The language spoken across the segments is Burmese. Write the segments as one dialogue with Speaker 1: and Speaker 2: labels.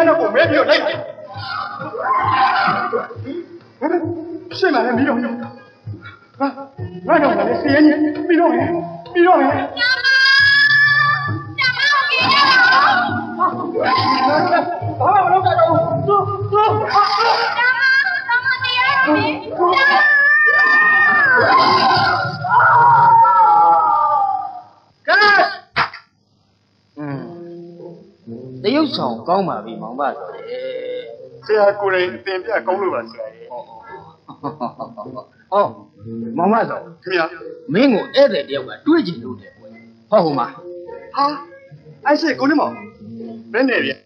Speaker 1: 那我没有来。是吗？没有。啊，那种的是人没有没有没。爸爸，我弄个走。
Speaker 2: 你有上讲嘛？比忙吧？
Speaker 1: 这下过来点点公路了起来。
Speaker 2: 哦，忙吧走。
Speaker 1: 怎么样？
Speaker 2: 没我爱在电话对进路的，好吗？
Speaker 1: 啊，俺是过来嘛，在那边。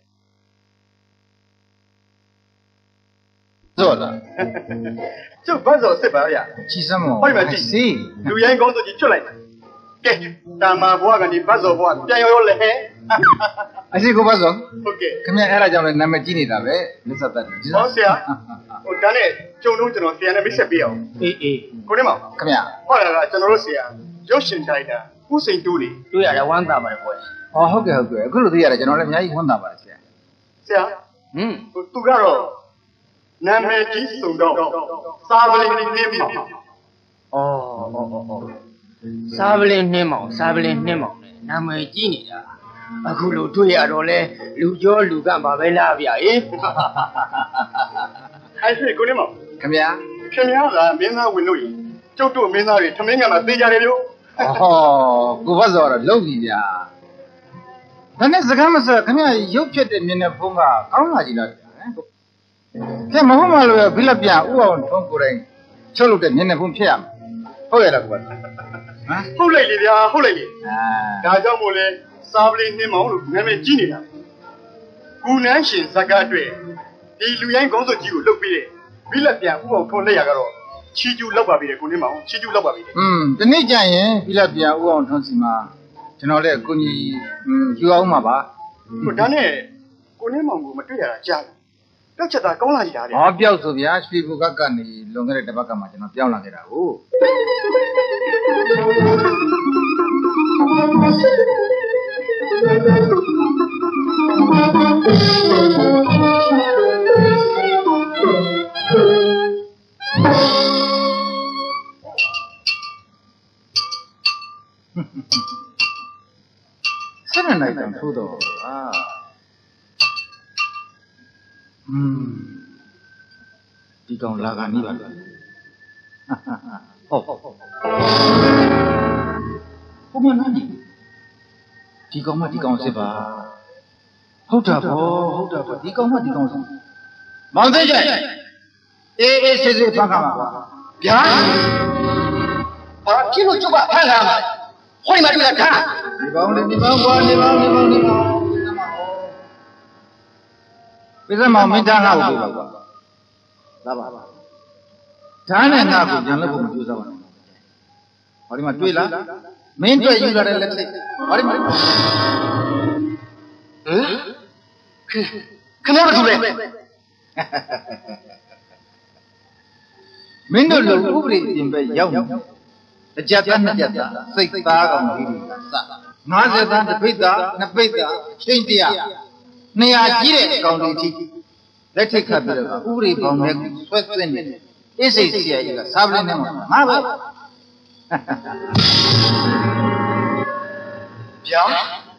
Speaker 2: 做了。
Speaker 1: 就把手是白呀。
Speaker 2: 其实嘛，
Speaker 1: 好嘛，是。留言工作就出来。给，但嘛我跟你把手我边要来。
Speaker 2: 还是个把手。
Speaker 1: OK。
Speaker 2: 今天挨了讲了，那么几年了呗，没啥的。
Speaker 1: 好是啊。我刚才中路这种现在没设备哦。过来嘛。
Speaker 2: 怎么样？
Speaker 1: 后来个这种是啊，有生产的，不生多的。
Speaker 2: 对呀，玩大把的关系。哦，好嘅，嗰度都有啦，ကျွန်တော်လည်းအများကြီးဝန်တာပါဆရာ
Speaker 1: ။ဆရာ။သူကတော့နာမည်ကြီးစုံတော့စာပလင်နှင်းမောင်။
Speaker 2: စာပလင်နှင်းမောင်နဲ့နာမည်ကြီးနေတာ။အခုလိုတွေ့ရတော့လဲလူကျော်လူကပါပဲလားဗျာ။
Speaker 1: အဲ့ဒီကိုနေမောင်
Speaker 2: ခင်ဗျာ
Speaker 1: ။ခင်ဗျားကမင်းသားဝင်လို့ကျုပ်တို့မင်းသားတွေထမင်းကမှသိကြတယ်လို့
Speaker 2: ။ကိုဘတ်စောတော့လုံပြီဗျာ။ဒါနဲ့စကားမစခင်ဗျာရုပ်ဖြစ်တဲ့မျက်နှာဖုံးကကောင်းလာကြည့်လား။ကဲမဟုတ်မှလို့ဘိလက်ပြန်ဥအောင်ထုံးကိုယ်တိုင်ချုပ်လုပ်တဲ့မျက်နှာဖုံးဖြစ်ရမှာ။ဟုတ်ရဲ့လားကိုဘတ်။ဟမ်
Speaker 1: ဟုတ်လိုက်လေဗျာဟုတ်လိုက်လေ။ဒါကြောင့်မို့လဲစာပလင်နှင်းမောင်လို့နာမည်ကြီးနေတာ။ကူနန်းရှင်ဇက်ကအတွက်ဒီလူရိုင်းကုန်းစုကြီးကိုလှုပ်ပြီးတဲ့ဘိလက်ပြန်ဥအောင်ထုံးလက်ရကတော့ချီကျူလောက်ပါပြီလေကိုနေမောင်ချီကျူလောက်ပါပြီလေ
Speaker 2: ။ဒီနေ့ကျရင်ဘိလက်ပြန်ဥအောင်ထုံးစီမှာကျွန်တော်လည်းအကူကြီးယူအောင်မှာပါ
Speaker 1: ။ဒါနဲ့ကိုနေမောင်ကိုမတွေ့ရတာကြားတယ်။ပြောက်ချက်သားကောင်းလာကြတာလေ
Speaker 2: ။ဟောပြောက်ဆိုဗျာရွှေဘူကကနေလွန်ခဲ့တဲ့တစ်ပတ်ကမှကျွန်တော်ပြောင်းလာခဲ့တာဟုတ်ဆက်နေနိုင်တယ်ထို့တော့ဒီကောင်လာကနေပါလားဟုတ်ဘုမနာနေဒီကောင်စစ်ပါဟုတ်တာဗောဒီကောင်စစ်မောင်သိကျအေးစစ်ဖန်ခါပါဗျာ
Speaker 1: ဘာဖြစ်လို့ကျုပ်ကဖန်ခါမှာဟိုဒီမှာတွေ့တာခါ
Speaker 2: ဒီပေါင်းကွာနေပေါင်းပြဿနာမင်းသားငါ့ကိုပြောပါကွာလာပါဓာတ်နဲ့ငါ့ကိုညံလို့ဖို့မကြိုးစားပါနဲ့ဟောဒီမှာတွေ့လားမင်းတွေ့ယူလာတဲ့လက်စိတ်ဟောဒီမှာ
Speaker 1: ခင်ဗျားဘာလုပ်လဲ
Speaker 2: မင်းတို့လူဥပဒေအပြင်ပဲရောက်နေအကြက်သားနှစ်ကြက်သားစိတ်သားကောင်ကြီးတွေကစ50သားတစ်ပိတ်သားနှစ်ပိတ်သားအချင်းတရာ200ကြီးတဲ့အကောင်တွေထိလက်ထိတ်ခတ်ပြီးတော့ဥပဒေပေါင်းနဲ့ဆွဲနေအစ်စိတ်စီရကြီးကစားပလင်းနဲ့မှာငါပဲ
Speaker 1: ဗျာ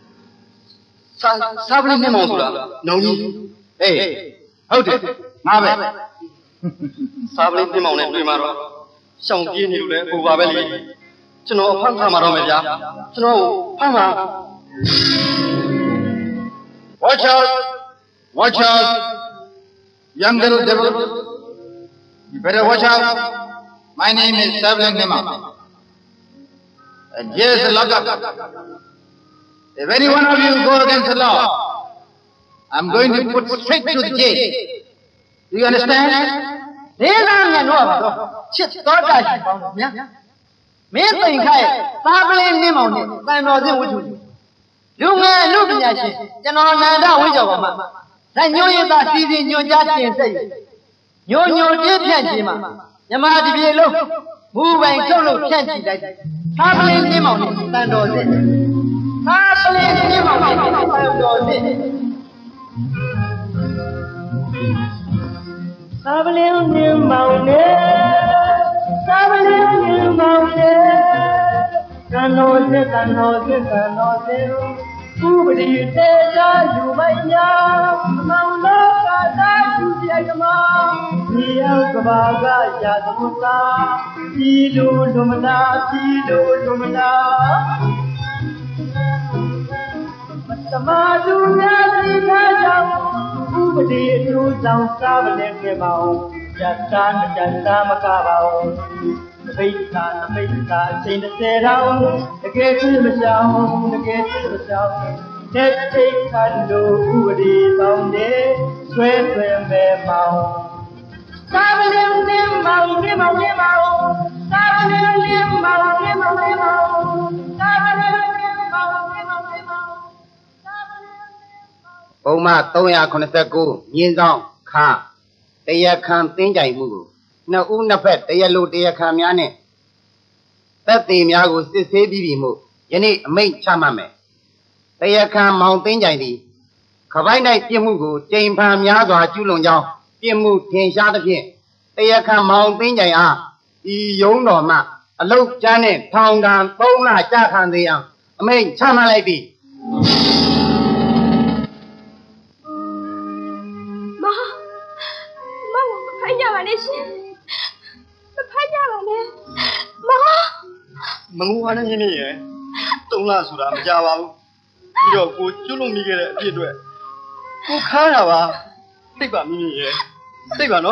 Speaker 1: စားပလင်းနဲ့မောင်ဆိုတာနောင်ကြီး
Speaker 2: အေးဟုတ်တယ်ငါပဲ
Speaker 1: စားပလင်းနဲ့မောင်နဲ့တွေ့မှာတော့ရှောင်ပြေးနေလို့လည်းဟိုပါပဲလေကျွန်တော်ဖမ်းခါမှာတော့မယ်ဗျာကျွန်တော်ဖမ်းမှာ
Speaker 2: Watch out young little devil you better watch out my name is Sablan Nima and here's the lockup if any one of you go against the law I'm going to put straight to the jail do you understand
Speaker 3: နေလာငါတော့ချစ်တော်တာရှိပေါင်းဗျာမင်းသိင်ခိုက်သားပလင်းနှင်းမောင်နဲ့တန်တော်စင်ဝှချူလူငယ်လူပညာရှင်ကျွန်တော်နန္ဒဝိကျော်ပါမှာလက်ညှိုးရသားစီစီညွှန်ကြားတင်ဆက်ညိုတင်းဖြန့်ခြင်းမှာမြမဒီပြေလုံးမူပိုင်ချုပ်လို့ဖြန့်ကြည့်လိုက်သားပလင်းနှင်းမောင်နဲ့တန်တော်စင်သားပလင်းနှင်းမောင်နဲ့တန်တော်စင် Traveling in mountains, traveling in mountains. Canoe. Ubadi teja yubaya, maula kada yuyama. Niya kabaga yadamuta, ilu lumla. Samadu yadi teja, ubadi terusang traveling in mountains. Jasta makabau. Baita, chain the set out, the gate to the sound, Let's take Kando, who is on there, swear their mouth.
Speaker 2: Oma, Toya, Conasaco, Yinzong, Ka, they can't think I move. No, Unafet, the yellow dear Kamiane. That the Miago still say Bibimu, Yenny, mate Chamame. They come Mountain Jady. Kavaina Pimugu, Jane Pam Yaga, Julonja, Pimu, Ten Shot of Pin. They come Mountain Jaya, Yonoma, a low Janet, Town down, Bona, Jack and the young. A mate Chamalady.
Speaker 1: Manguana in here. Don't last with them, Java. Yo, go, you don't make it. Go, Carava. Take a minute here. Take a no?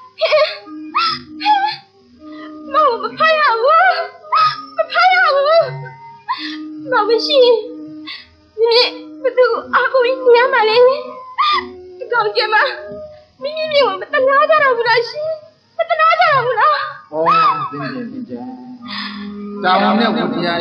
Speaker 4: Mamma, she. But do I go in here, my lady? Go, Gemma. Me, but another of Rashi. But another of Rashi.
Speaker 2: Oh, Down there,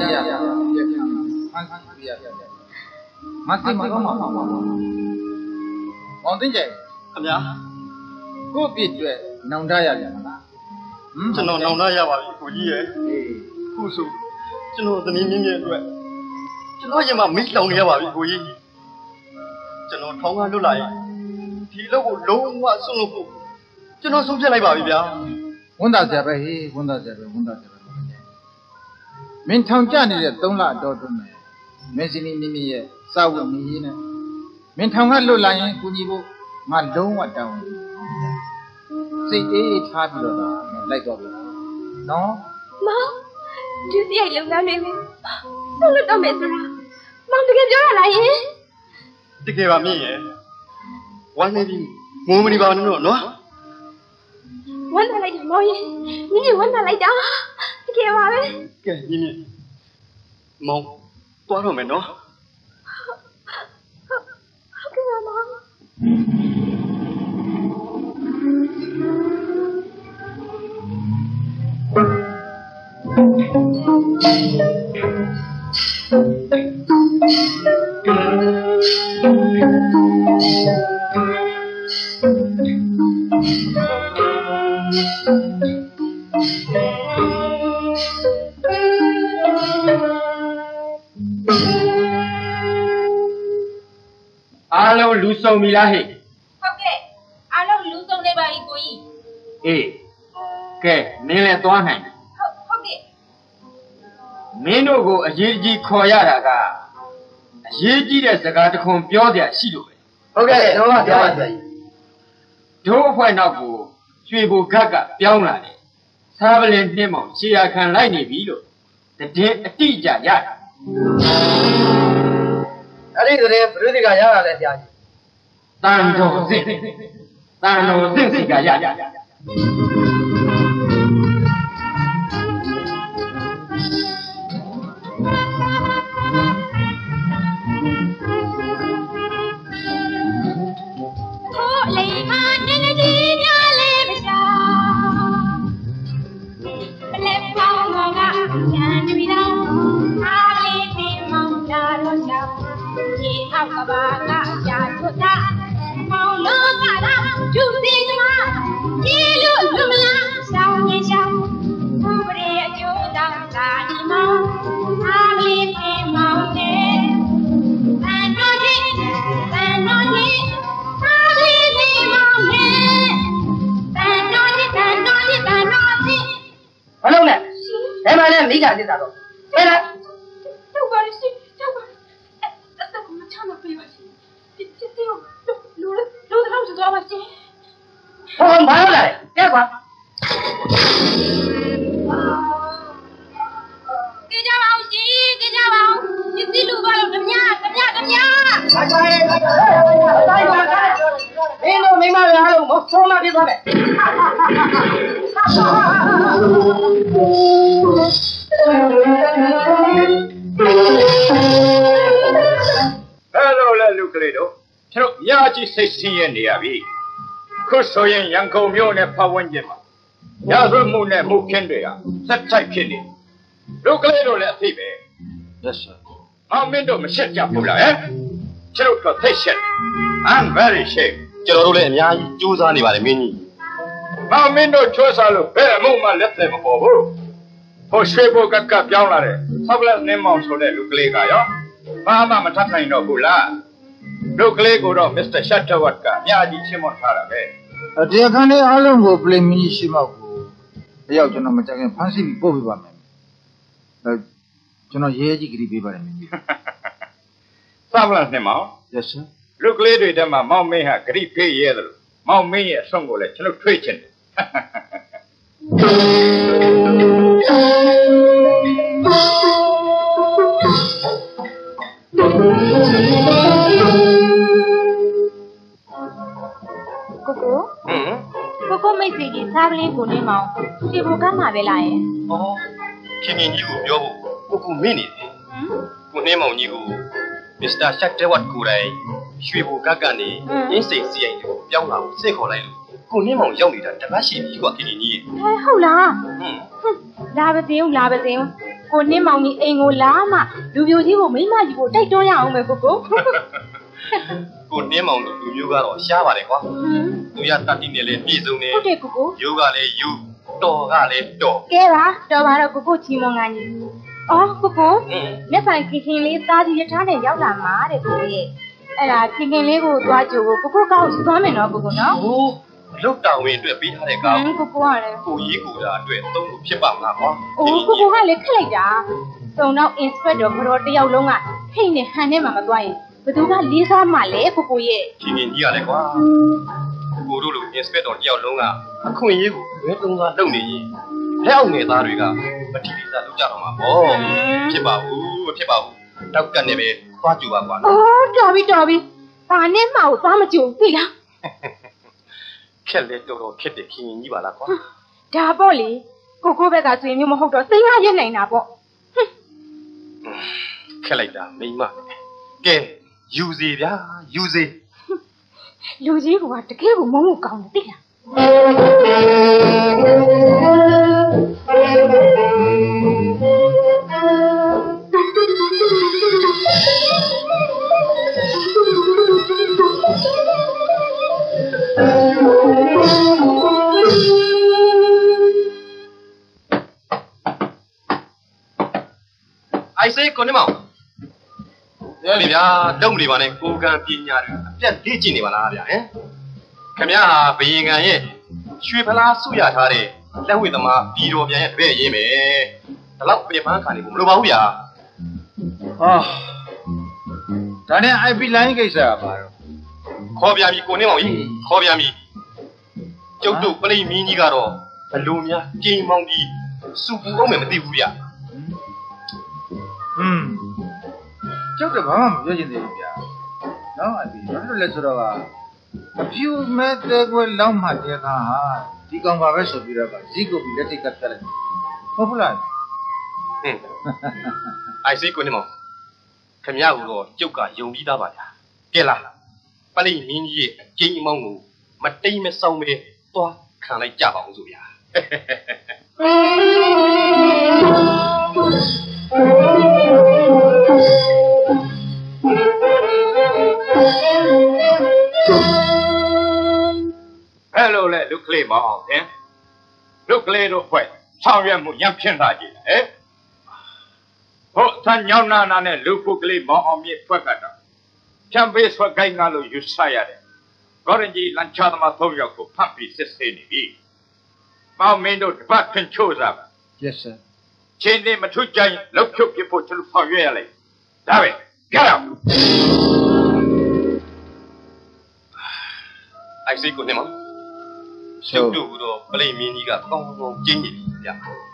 Speaker 2: on the day.
Speaker 1: Come here.
Speaker 2: Go beat you, no diary.
Speaker 1: To know no Naya for years. Who's to know the name to know you might meet on Yava for ye. To know Tonga do like. Tilo low what so. To know something like Babia.
Speaker 2: Wonder Jabby, Wonder Jabby. Min Town Johnny, don't let daughter me. Mentioning me, Saw me in. Min Town had low lying, Kunibo, my don't want down. Say 8 happy like of no?
Speaker 4: Ma, do you see I look down at me? Don't look down at me. Mom, to get your eye.
Speaker 1: To give me, one maybe moment about no?
Speaker 4: One like the boy, you want to lie down. Give away.
Speaker 1: Get in Mom, what a man, no?
Speaker 4: How can I, Mom?
Speaker 2: Alo Luso Milahi.
Speaker 4: Okay, I know Luso never equally.
Speaker 2: Okay, Nile Tuan.
Speaker 4: Okay.
Speaker 2: Menogo, a Yiji Koyaraga. Yiji is the guy to come Piodia Sido. Okay, no one. Don't find out who. Swibu Gaga, Piona. Traveling Nemo, see I can lie in video. The day a teacher, yeah. I think the name really got out of that. Tano Zinga, yeah.
Speaker 3: မိခါစစ်တာတော့ဟဲ့လား
Speaker 4: ကြောက်ပါရှင်ကြောက်ပါအဲ့ဒါကမချမ်းတော့ပြပါရှင်ဒီလူတော့ဆိုတော့ပါရှင်
Speaker 3: ဟောဘာလို့လဲကဲကွာ
Speaker 4: ကြကြပါဦးရှင်ကြကြပါဦးဒီစီလူပါတော့ဓမြဓမြဓမြ
Speaker 3: ဘာကြရဲဘာကြရဲတိုင်းပါတိုင်းမင်းတို့မိမတွေအားလုံးမဆုံးမဖြစ်သွားမယ်
Speaker 2: Hello, Lucredo. Pero ya ci sei sieni abi. Kuso yin yang ko myo ne pha wan jin ma. Ya so mu ne mu khin de ya. Sat chai phit ni. Lucredo le a thi be. Yes sir. Ma min do ma shet ja pu la eh. Chero to thai shet. I'm very shame.
Speaker 1: ကျွန်တော်တို့လည်းအများကြီးကြိုးစားနေပါတယ်မင်းကြီး
Speaker 2: Ma min do chwa sa lo be mu ma let the ma po bu. Ho shwe bo kat kat pyaung la de. Sabla ne maung so de Lucre ka yo. Ba ma ma that nain do bu la. Lucre ko do Mr. Shatterworth ka nya ji chin mon tha da be.
Speaker 5: တရားခန်းလေးအားလုံးကိုပလင်မီရှိမောက်ကိုတယောက်ကျွန်တော်မကြခင်ဖမ်းဆီးပြီးပို့ပေးပါမယ်ကျွန်တော်ရဲကြီးကြည့်ပေးပါတယ်မင်းကြီး
Speaker 2: Sabla ne maung.
Speaker 5: Yes sir
Speaker 2: လူကလေးတွေတည်းမှာမောင်မင်းဟာဂရိဖေးရဲတယ်လို့မောင်မင်းရဲ့အဆုံးကိုလည်းကျွန်တော်ထွေးချင်တယ်
Speaker 4: ကိုမိတ်ဆွေကြီးစားပလင်းကိုနေမောင်ဒီဘုကမှာပဲလားရဲ့
Speaker 1: ဩခင်ခင်ကြီးကိုပြောဖို့ကိုမင်းနေတယ်ကိုနှင်းမောင်ကြီးကိုမစ္စတာရှက်တဲဝတ်ကိုယ်တိုင်ရွှေဘူကတ်ကနေအင်းစိန်စီအိမ်ကိုပြောင်းလာကိုစစ်ခေါ်လိုက်လို့ကိုနှင်းမောင်ရောက်နေတာတပတ်ရှိပြီကွာခင်ခင်ကြီး
Speaker 4: ဟဲဟုတ်လားလာပါသေးဦးကိုနေမောင်ကြီးအိမ်ကိုလာမှလူပြိုကြီးကိုမိမကြီးကိုတိုက်တွန်းရအောင်ပဲကို
Speaker 1: ကိုနှင်းမောင်တို့လူမျိုးကတော့ရှားပါတယ်ကွာသူရတတိနဲ့လည်းပြည့်စုံနေ
Speaker 4: ဟုတ်တယ်ကို
Speaker 1: ယူကလည်းယူတော်ကလည်းတော်
Speaker 4: ကဲပါတော်ပါတော့ကိုချီမွန်ငါကြီးအော်ကိုလက်ပိုင်ခင်လေးသားကြီးရထားနဲ့ရောက်လာမှာတဲ့ကိုရဲ့အဲ့ဒါခင်လေးကိုသွားကြိုကိုကောက်ယူသွားမယ်နော်ကိုနော်
Speaker 1: ဟိုလုတ်တောင်ဝင်အတွက်ပေးထားတဲ့ကောင်
Speaker 4: ကိုကလည်း
Speaker 1: ကိုကြီးကိုတာအတွက်သုံးလို့ဖြစ်ပါမလားကွာ
Speaker 4: အိုးကိုကလည်းခက်လိုက်တာစုံတော့ inspector ဘတော်တယောက်လုံးကထိတ်နဲ့ဟန်နဲ့မှမသွားရင်ဘသူကလေးစားမှလဲကိုရဲ့
Speaker 1: ခင်ခင်ကြီးကလည်းကွာကိုတို့လို inspector တယောက်လုံးကအခွင့်အရေးကိုဘယ်သုံးစားလုပ်နေရင်လက်အောက်ငယ်သားတွေကမထီထီစားလုပ်ကြတော့မှာပေါ့ဖြစ်ပါဘူးမဖြစ်ပါဘူးတောက်ကတ်နေပဲသွားကြည့်ပါကွာ
Speaker 4: အော်တော်ပြီဘာနဲ့မှသွားမကြုံပြီလား
Speaker 1: ခက်လေတော်ခက်တယ်ခင်ခင်ကြီးပါလားကွာ
Speaker 4: ဒါပေါ့လေကိုဘက်ကဆွေမျိုးမဟုတ်တော့စိတ်ငါရက်နိုင်တာပေါ့
Speaker 1: ခက်လိုက်တာမိမကဲယူစီဗျာယူစီ
Speaker 4: လူကြီးကတကယ်ကိုမုန်းမှုကောင်းတယ်သိလား
Speaker 1: အိုက်စေကိုနေမောင်လေဗျာတုံးနေပါနဲ့ကိုကံပညာတွေအပြတ်လေ့ကျင့်နေပါလားဗျာဟင်ခင်ဗျားဟာဘယင်ကန်ရဲ့ရွှေဖလားဆုရထားတဲ့လက်ဝှေ့သမားပြည်တော်ပြန်ရဲ့တပည့်ရင်းပဲဒါတော့ပြင်ပန်းခံနေဖို့မလိုပါဘူးဗျာ
Speaker 5: ဒါနဲ့ IP line ကိစ္စကပါတော့
Speaker 1: ခေါ်ပြန်ပြီကိုနေမောင်ကြီးခေါ်ပြန်ပြီကျုပ်တို့ပြိမင်းကြီးကတော့ဘလူများကြိမ်မောင်ကြီးစုပူအောင်မယ်မသိဘူးဗျာ
Speaker 5: ကျောက်တော့ဘာမှမပြောချင်သေးဘူးဗျာနော် IP ဘာလို့လဲဆိုတော့အဖြူမဲ့တဲ့ကွယ်လောက်မှတဲ့ခါဟာဒီကောင်ပါပဲဆိုပြီးတော့ဇီကိုပြီးလက်ထိတ်ကတ်တက်လိုက်ဟုတ်ဘူးလား
Speaker 1: အိုက်စေကိုနေမောင်ခင်ဗျားကတော့ကျုပ်ကယုံပြီးသားပါဗျာကဲလားပလိမင်းကြီးရဲ့အကျိန်အမောင်းကိုမတိမ်မဆောင်ပဲသွားခံလိုက်ကြပါအောင်ဆိုဗျာ
Speaker 2: Hello လေလူကလေးမောင်ဟင်လူကလေးတို့ဖွဲ့ဆောင်ရွက်မှုရံဖြစ်လာကြည့်ဟဲ့ဟိုဆန်ညောင်းနာနဲ့လူပုကလေးမောင်အောင်မြစ်ဖွဲ့ကတော့ချမ်ပေးဆွဲကိုင်းငါလို့ယူဆရတယ်ဂေါရင်ကြီးလန်ချာသမားသုံးယောက်ကိုဖတ်ပြီးစစ်ဆေးနေပြီမောင်မင်းတို့တပတ်ထွင်ချိုးစားပါ
Speaker 5: Yes sir
Speaker 2: ချင်းနေမထွတ်ကြရင်လောက်ဖြုတ်ပြဖို့ကျွန်တော်ဖောက်ရွက်ရလိုက်ဒါပဲကြတော့
Speaker 6: အိုက်စိတ်ကိုနေမရှုပ်တို့တော့ပလိမင်းကြီးကကောင်းကောင်းကျင်းနေပြီဗျာ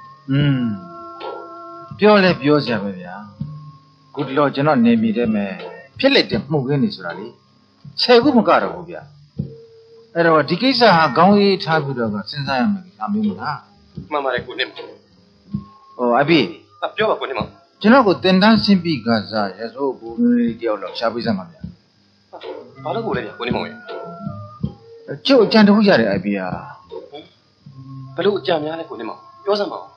Speaker 5: ပြောလဲပြောစရာပဲဗျာခုတလောကျွန်တော်နေမိတယ်မဲ့ဖြစ်လက်တဲ့မှုခင်းနေဆိုတာလေ10ခုမကတော့ဘူးဗျာအဲ့တော့ဒီကိစ္စဟာခေါင်းရေးထားပြီးတော့စဉ်းစားရမယ်အမျိုးမလား
Speaker 6: မှန်ပါတယ်ကိုနေမ
Speaker 5: အဖေ
Speaker 6: ပြောပါကိုနေမ
Speaker 5: ကျွန်တော်ကိုတင်တန်းရှင်းပြီးကစားရစိုးဘူးလေးတယောက်လောက်ရှားပေးစမ်းပါဗျာ
Speaker 6: ဘာလို့ကိုလဲဗျာကိုနေမရဲ့
Speaker 5: ကျုပ်အကြံတခုရတယ်အဖေဟာ
Speaker 6: ဘလို့အကြံများလဲကိုနေမပြောစမ်းပါဦး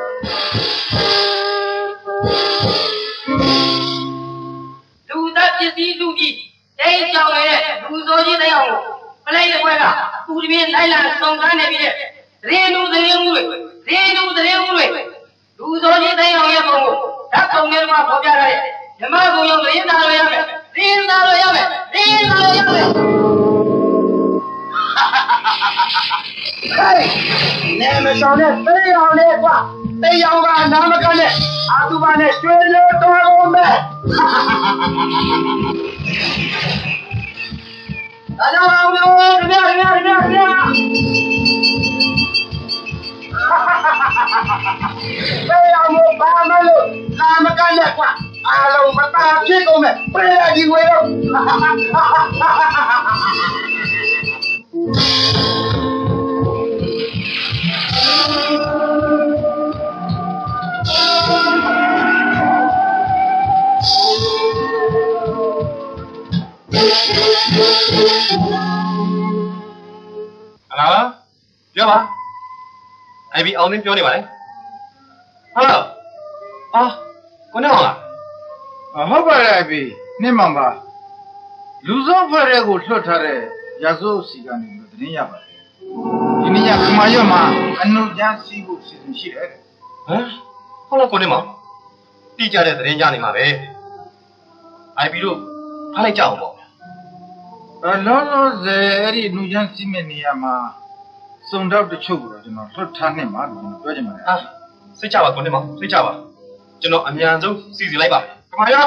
Speaker 3: လူသားပစ္စည်းလူကြီးတိတ်ကြောင်နေတဲ့လူစိုးကြီးတဲ့အောင်ပလိုက်တဲ့ဘက်ကသူဒီပြင်းလိုက်လာစုံစမ်းနေပြီတဲ့ရင်းလူသတင်းမှုတွေလူစိုးကြီးတဲ့အောင်ရဲ့ပုံကိုဓာတ်ပုံထဲမှာဖော်ပြထားတဲ့ဓမ္မဘုံရုံသတင်းသားလိုရမယ်သတင်းသားလိုရမယ်ဟဲ့နေမဆောင်နဲ့သိအောင်လေကွာသိအောင်ကနာမကနဲ့အာသူပါနဲ့ကျွေးလို့တော်ကုန်မယ်အားလုံးအောင်လို့ကြပြသိအောင်ဘာမလို့နာမကနဲ့ကွာအားလုံးမตาဖြစ်ကုန်မယ်ပြေးဒီဝေတော့
Speaker 6: Hello,ပြောပါအိုင်ဘီအောင်မင်းပြောနေပါလေဟုတ်လားကိုနေအောင်လား
Speaker 5: ဟုတ်ပါတယ်အဖေနှင်းမှန်ပါလူစုံဖွဲ့တဲ့ကိုလွှတ်ထားတဲ့ရာဇဝတ်စီကနေပြီးသတင်းရပါတယ်ဒီနေ့ကခမာရွတ်မှာအနုကြမ်းစီးဖို့စီစဉ်ရှိတယ်
Speaker 6: ဟုတ်လားကိုနေမောင်တိကျတဲ့သတင်းကြနေမှာပဲအိုင်ဘီတို့ထားလိုက်ကြအောင်ပေါ့
Speaker 5: လောလောဆယ်အဲ့ဒီအနုကြမ်းစီးမဲ့နေရာမှာစုံတော့တချို့ကိုတော့ကျွန်တော်လွှတ်ထားနေမှာလို့ပြောချင်ပါတယ်
Speaker 6: စိတ်ချပါကိုနေမောင်စိတ်ချပါကျွန်တော်အမြန်ဆုံးစီစဉ်လိုက်ပါမယ်ကမာရွတ်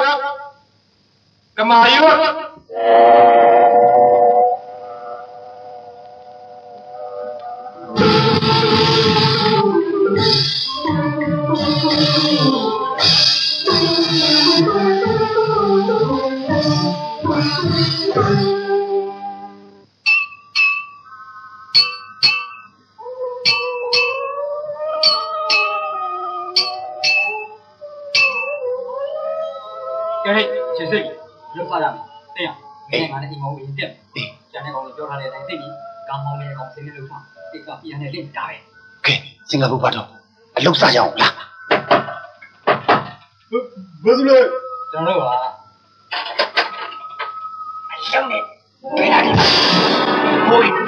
Speaker 3: ကျေးဇူးရုပ်ပါရမယ်တဲ့ရမင်းကလည်းဒီမောင်ကြီးတက်ကျန်တဲ့ကောင်ကိုပြောထားတဲ့အတိုင်းသိပြီကောင်းကောင်းလေးကောင်စင်းနေလို့ထားတိတ်ကပြန်နေလိမ့်တာပဲ
Speaker 2: ကဲစင်ကာပူပါတော့အလုပ်စရအောင်လား
Speaker 1: ဘယ်သူလဲ
Speaker 3: ကျွန်တော်တို့ပါအရှုံးနဲ့တွေ့တာဒီဟိုး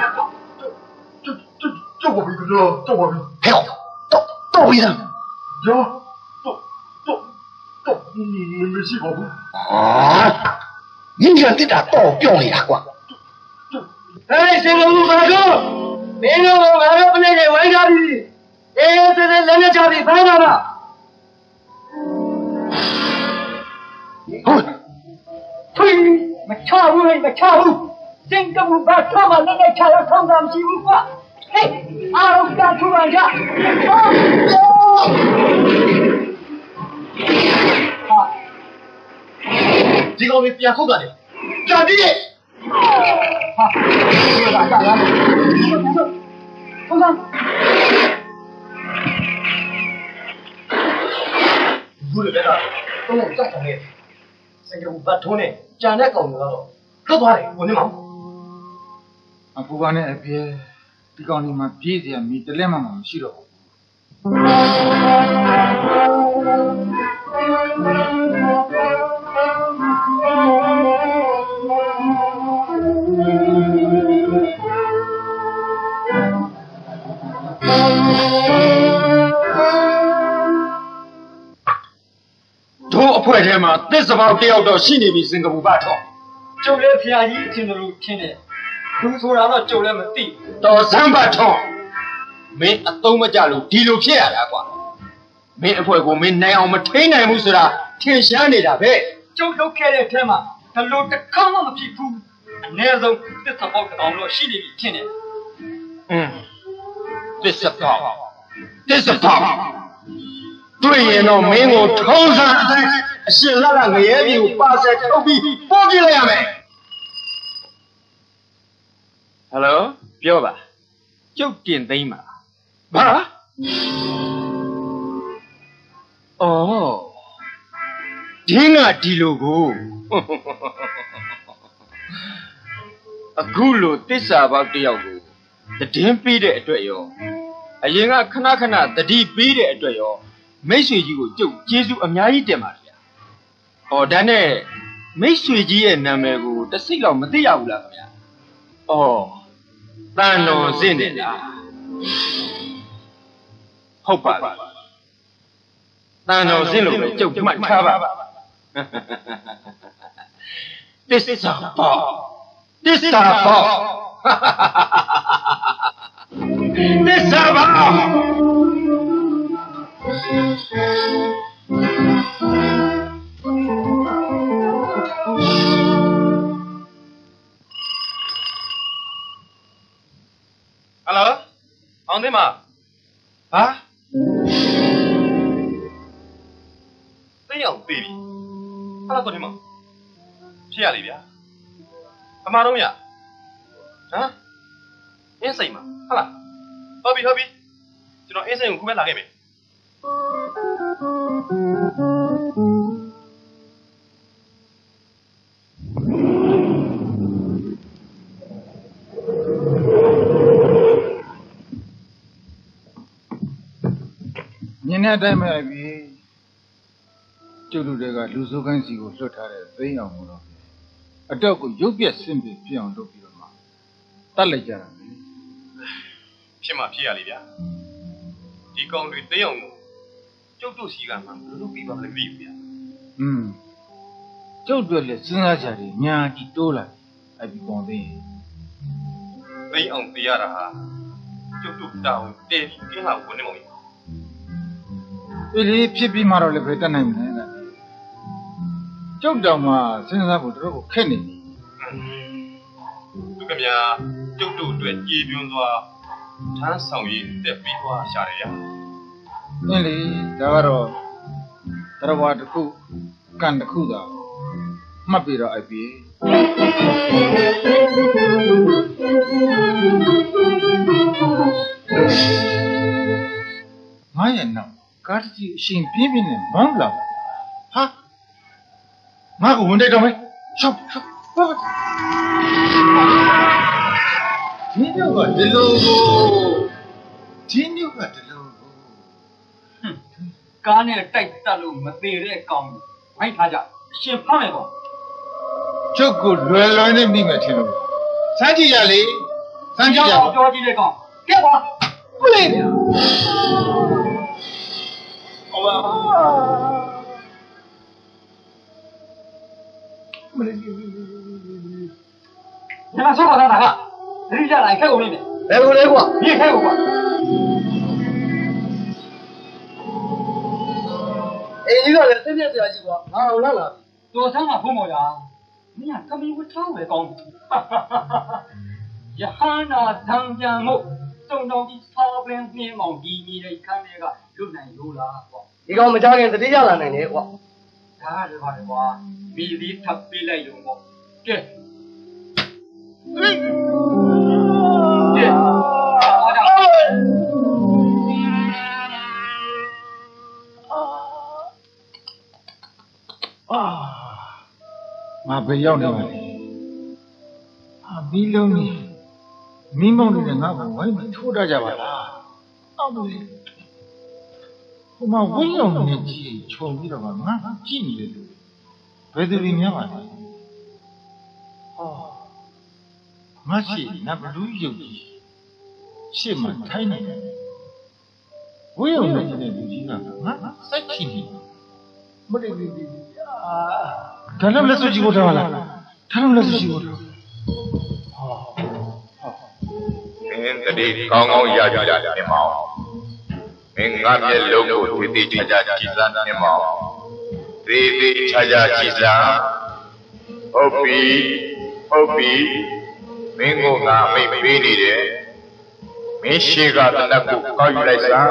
Speaker 1: ကျုပ်ဘာပြီးတော့
Speaker 2: ဟဲ့တော့ပြီးသား
Speaker 1: ရောမရှိပါဘူး
Speaker 2: ညင်ကြတဲ့တာတော့ပြောနေတာကွာ
Speaker 3: ဟဲ့စင်လုံးဘာလို့မင်းတို့ကငါတို့ပနေနေဝိုင်းကြပြီအေးစစလည်းနဲ့ကြပြီဖမ်းပါလား
Speaker 2: ဟုတ်
Speaker 3: ဖိမချဘူးစင်ကဘူးဘာထားမှလည်းချရထောင်းတာမရှိဘူးကွာဟဲ့အားလုံးကထူပါကြ
Speaker 6: ဒီကောင်လေးပြန်ခုတ်တာလေ
Speaker 3: ကြာပြီဟာကြာလာဟုတ်လား
Speaker 6: ဘူးလေကတော့စက်တယ်စင်ကဘူးဘတ်ထုံးနဲ့ကြံတဲ့ကောင်တွေကတော့လွတ်သွားတယ်ကိုနေမောင်
Speaker 5: အပူပါနဲ့အပြေဒီကောင်ဒီမှာပြေးစရာမီတလက်မှမရှိတော့ဘူး
Speaker 2: တို့အဖွဲ့ထဲမှာသစ္စာပေါက်တယောက်တော့ရှိနေပြီစင်ကာပူပါတော့
Speaker 3: ကျုပ်လည်းဖျားကြီးထင်တယ်လို့ထင်တယ်လူဆိုတာတော့ကျုပ်လည်းမသိ
Speaker 2: တော်စမ်းပါတော့မင်းအသုံးမကျလို့ဒီလိုဖြစ်ရတာကွာမင်းအဖွဲ့ကိုမင်းနိုင်အောင်မထိန်းနိုင်ဘူးဆိုတာထင်ရှားနေတာပဲကျုပ်လုပ်ခဲ့တဲ့အထက်မှာဘလို့တစ်ခါမှမဖြစ်ဘူးအနည်းဆုံးသစ္စာပေါက်တစ်ကောင်တော့ရှိနေပြီထင်တယ်သစ္စာပေါက်တွေ့ရင်တော့မင်းကိုထုံးစံအတိုင်းအရှင်လကငရဲပြည်ကိုပါဆက်ထုတ်ပြီးပို့ပြလိုက်ရမယ်ဟယ်လိုပြောပါကျုပ်တင်သိမ်းပါဘာအော်ဒီငါဒီလိုကိုအခုလိုတစ္ဆာပေါက်တယောက်ကိုတည်င်းပေးတဲ့အတွက်ရောအရင်ကခဏခဏတတိပေးတဲ့အတွက်ရောမိတ်ဆွေကြီးကိုကျုပ်ကျေးဇူးအများကြီးတင်ပါဗျာ။အော်ဒါနဲ့မိတ်ဆွေကြီးရဲ့နာမည်ကိုတစ်စိတ်လောက်မသိရဘူးလားခင်ဗျာ။အော်တန်တော်စင့်တယ်လား။ဟုတ်ပါပြီ။တန်တော်စင့်လို့ပဲကျုပ်မှတ်ထားပါ။တစ္ဆာပေါက်သစ္စာပေါက်
Speaker 6: ဟယ်လိုအောင်သိမဟာသိအောင်ပြီဟယ်လိုကိုဒီမဖြစ်ရလေဗျာအမှားတော့ရဟမ်အင်းစိတ်မှာဟုတ်လားဟုတ်ပြီကျွန်တော်အင်းစိတ်ကိုခုပဲလာခဲ့မယ်
Speaker 5: မြင်တဲ့အတိုင်းပဲပြီကျုပ်တို့တွေကလူစိုးကိုင်းစီကိုလွတ်ထားတဲ့သိန်းအောင်လို့အတော့ကိုရုပ်ပြက်ဆင်းပြပြအောင်လုပ်ပြီးတော့မှတတ်လိုက်ကြတာလေ
Speaker 6: ဖြစ်မှဖြစ်ရလေဗျာဒီကောင်တွေသိအောင်လို့ကျုပ်တို့စီကမှဘယ်လိုပြီးပါမလဲမသိဘူးဗျာ
Speaker 5: ကျုပ်တို့လည်းစဉ်းစားကြတယ်ညာကြီးတိုးလာအဲ့ဒီပုံသိ
Speaker 6: အောင်သိရတာဟာကျုပ်တို့တောင်းတဲပြီးကင်းလာကိုနေမောင်
Speaker 5: ကြီးဒီဖြစ်ပြီးမှတော့လည်းပဲတတ်နိုင်မယ်လားကျုပ်တောင်မှစဉ်းစားဖို့တော်တော်ခက်နေပြီ
Speaker 6: သူကမြာကျုပ်တို့အတွက်ကြည်ပြွန်းသွားထမ်းဆောင်ရည်တက်ပြီးသွားရှာတယ်ရ
Speaker 5: အင်းလေဒါကတော့တရားဝါတစ်ခုကန်တစ်ခုသာမှတ်ပြီးတော့အိုက်ပြီငါရဲ့နောက်ကားကြီးအရှင်ပြင်းပြင်းနဲ့မောင်းလာဟာငါကဝန်တိုက်တော့မယ်ရှော့ဒီညကဒီလို
Speaker 2: ကားနဲ့တိုက်တက်လို့မသေးတဲ့ကောင်ဝိုင်းထားကြအရှင်ဖောင်းရကောင်
Speaker 5: ကျုပ်ကိုလွယ်နဲ့မိမယ်ထင်လို့စမ်းကြည့်ကြလေစမ်းကြည့်ကြ
Speaker 2: ပြောကြည့်တဲ့ကောင်ကဲပါပလိဗျာ
Speaker 5: ဟောပါမလေး
Speaker 2: ညမဆောက်တာကသတိကြလိုက်ခက်ကုန်နေတယ်
Speaker 3: ဘယ်လိုလဲကွာ
Speaker 2: ပြေးခက်ကုန်ကွာ
Speaker 3: အေးကြီးကလည်းသိပြစရာကြီးကွာငါတော့လာပြီ
Speaker 2: တော်ဆန်းမှာဖုံးပေါ်တာမင်းကကမီဝတ်ထားပဲကောင်းယဟန္တာသံကြံမို့တုံတော်ကြီးစားပလင်းနှင်းမောင်ဒီနေတဲ့ခန်းတွေကလွတ်နိုင်လို့လားကွာ
Speaker 3: ဒီကောင်မကြခင်တတိယလာနိုင်တယ်ကွာ
Speaker 2: ဒါလည်းပါလေကွာမီဒီထပ်ပေးလိုက်ရုံပေါ့ကဲ
Speaker 5: ငါပဲရောက်နေပါလေမီးလုံးကြီးမီးမောင်းနေတဲ့ငါ့ကိုဝိုင်းပြီးထိုးတတ်ကြပါလားအောက်လို့ဟိုမှာဝင်းလုံးနဲ့ကြီးခြုံပြီးတော့ငါကြည့်နေတယ်လို့ဘယ်သူတွေများပါလဲငါရှိနဘလူးရုပ်ကြီးရှေ့မှာထိုင်းနေတယ်ဝင်းလုံးနဲ့ကြီးတဲ့လူကြီးကငါစိုက်ချင်နေမတည်ဘူးဒါလည်းလက်စွပ်ကြီးကိုထားပါလားဒါလည်းလက်စွပ်ကြီးကိုထား
Speaker 7: အင်းတတိကောင်းကောင်းရကြတယ်မောင်
Speaker 2: မင်းငါမျက်လုံးကိုသေသေးချာချာကြည့်စမ်းနေမောင်သေသေးချာချာကြည့်စမ်းဟုတ်ပြီမင်းကငါမိတ်ပေးနေတယ်မင်းရှိကတနက်ကိုကောက်ယူလိုက်စမ်း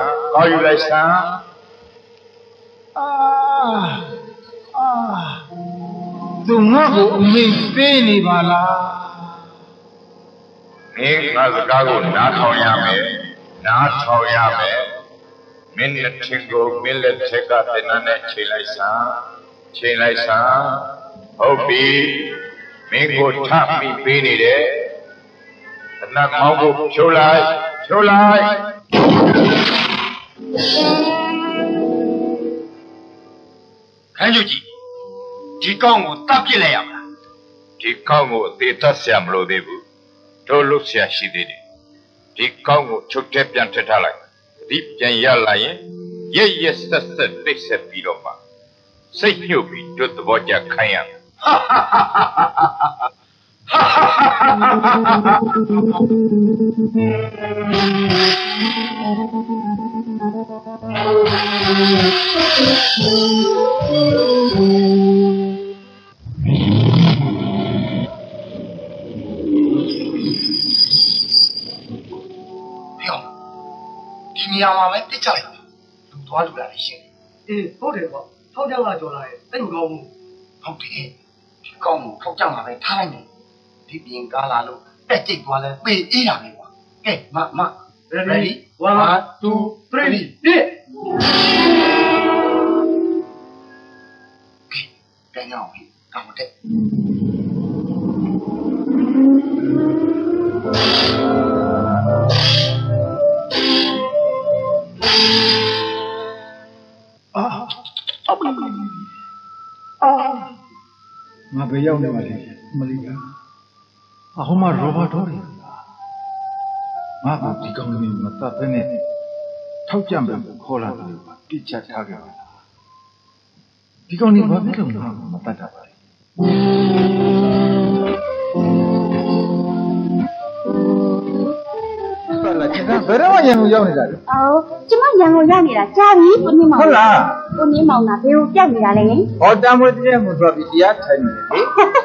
Speaker 5: သူငါ့ကိုအမိန့်ပေးနေပါလား
Speaker 2: မင်းငါစကားကိုနားထောင်ရမယ်မင်းနဲ့ချင်းကိုမင်းလက်ထက်ကတဲ့နာနဲ့ချိန်လိုက်စမ်းဟုတ်ပြီမင်းကိုထပြီးပေးနေတယ်တနက်မောင်းကိုဖြိုးလိုက်
Speaker 1: ခန်းကျုပ်ကြီးဒီကောင်းကိုတပ်ပစ်လိုက်ရမလား
Speaker 2: ဒီကောင်းကိုအသေးသက်ဆရာမလို့သေးဘူးတို့လုဆရာရှိသေးတယ်ဒီကောင်းကိုချုပ်တဲ့ပြန်ထထားလိုက်ဒီပြန်ရလာရင်ရက်ဆက်နှိမ့်ဆက်ပြီးတော့မှစိတ်ညှို့ပြီးတို့သဘောကျခိုင်းရမယ်
Speaker 1: ဒီနေရာမှာပဲပြစ်ချလိုက်လူသွားလူလာနေရှင်အေးဟုတ်တယ်ပေါ့ထောက်ကြလာကြော်လာရဲ့တိတ်မကောင်းဘူးဟုတ်တယ်ဒီကောင်းကိုထောက်ကြမှာပဲထားလိုက်မယ်ဒီပြင်ကားလာလို့တက်ကြိတ်သွားလဲပေးအေးတာပဲကွာကဲမ ready 1 2 3 hit ပြန်ရအောင်ပြီကောင်းတယ်
Speaker 5: ငါပဲရောက်နေပါလေမလီကဟိုမှာရောဘတ်တော်ရငါကဒီကောင်လေးမတတ်တဲ့နဲ့ထောက်ကြမယ်ခေါ်လာတယ်ပြစ်ချထားခဲ့ပါဒီကောင်လေးဘာဖြစ်လို့ငါမတတ်တာပါလဲဟုတ်လားကျန်ဘယ်တော့ရန်ကုန်ရောက်နေတာလဲ
Speaker 4: ကျမရန်ကုန်ရောက်နေတာကြာပြီကိုနေမောင်ဟုတ်လားကိုနေမောင်ကဘယ်ကိုပြောက်နေတာလဲ
Speaker 5: ဟောတမ်းမွေးတဲ့မှုဆိုပြီးတရားထိုင်နေတယ်လေ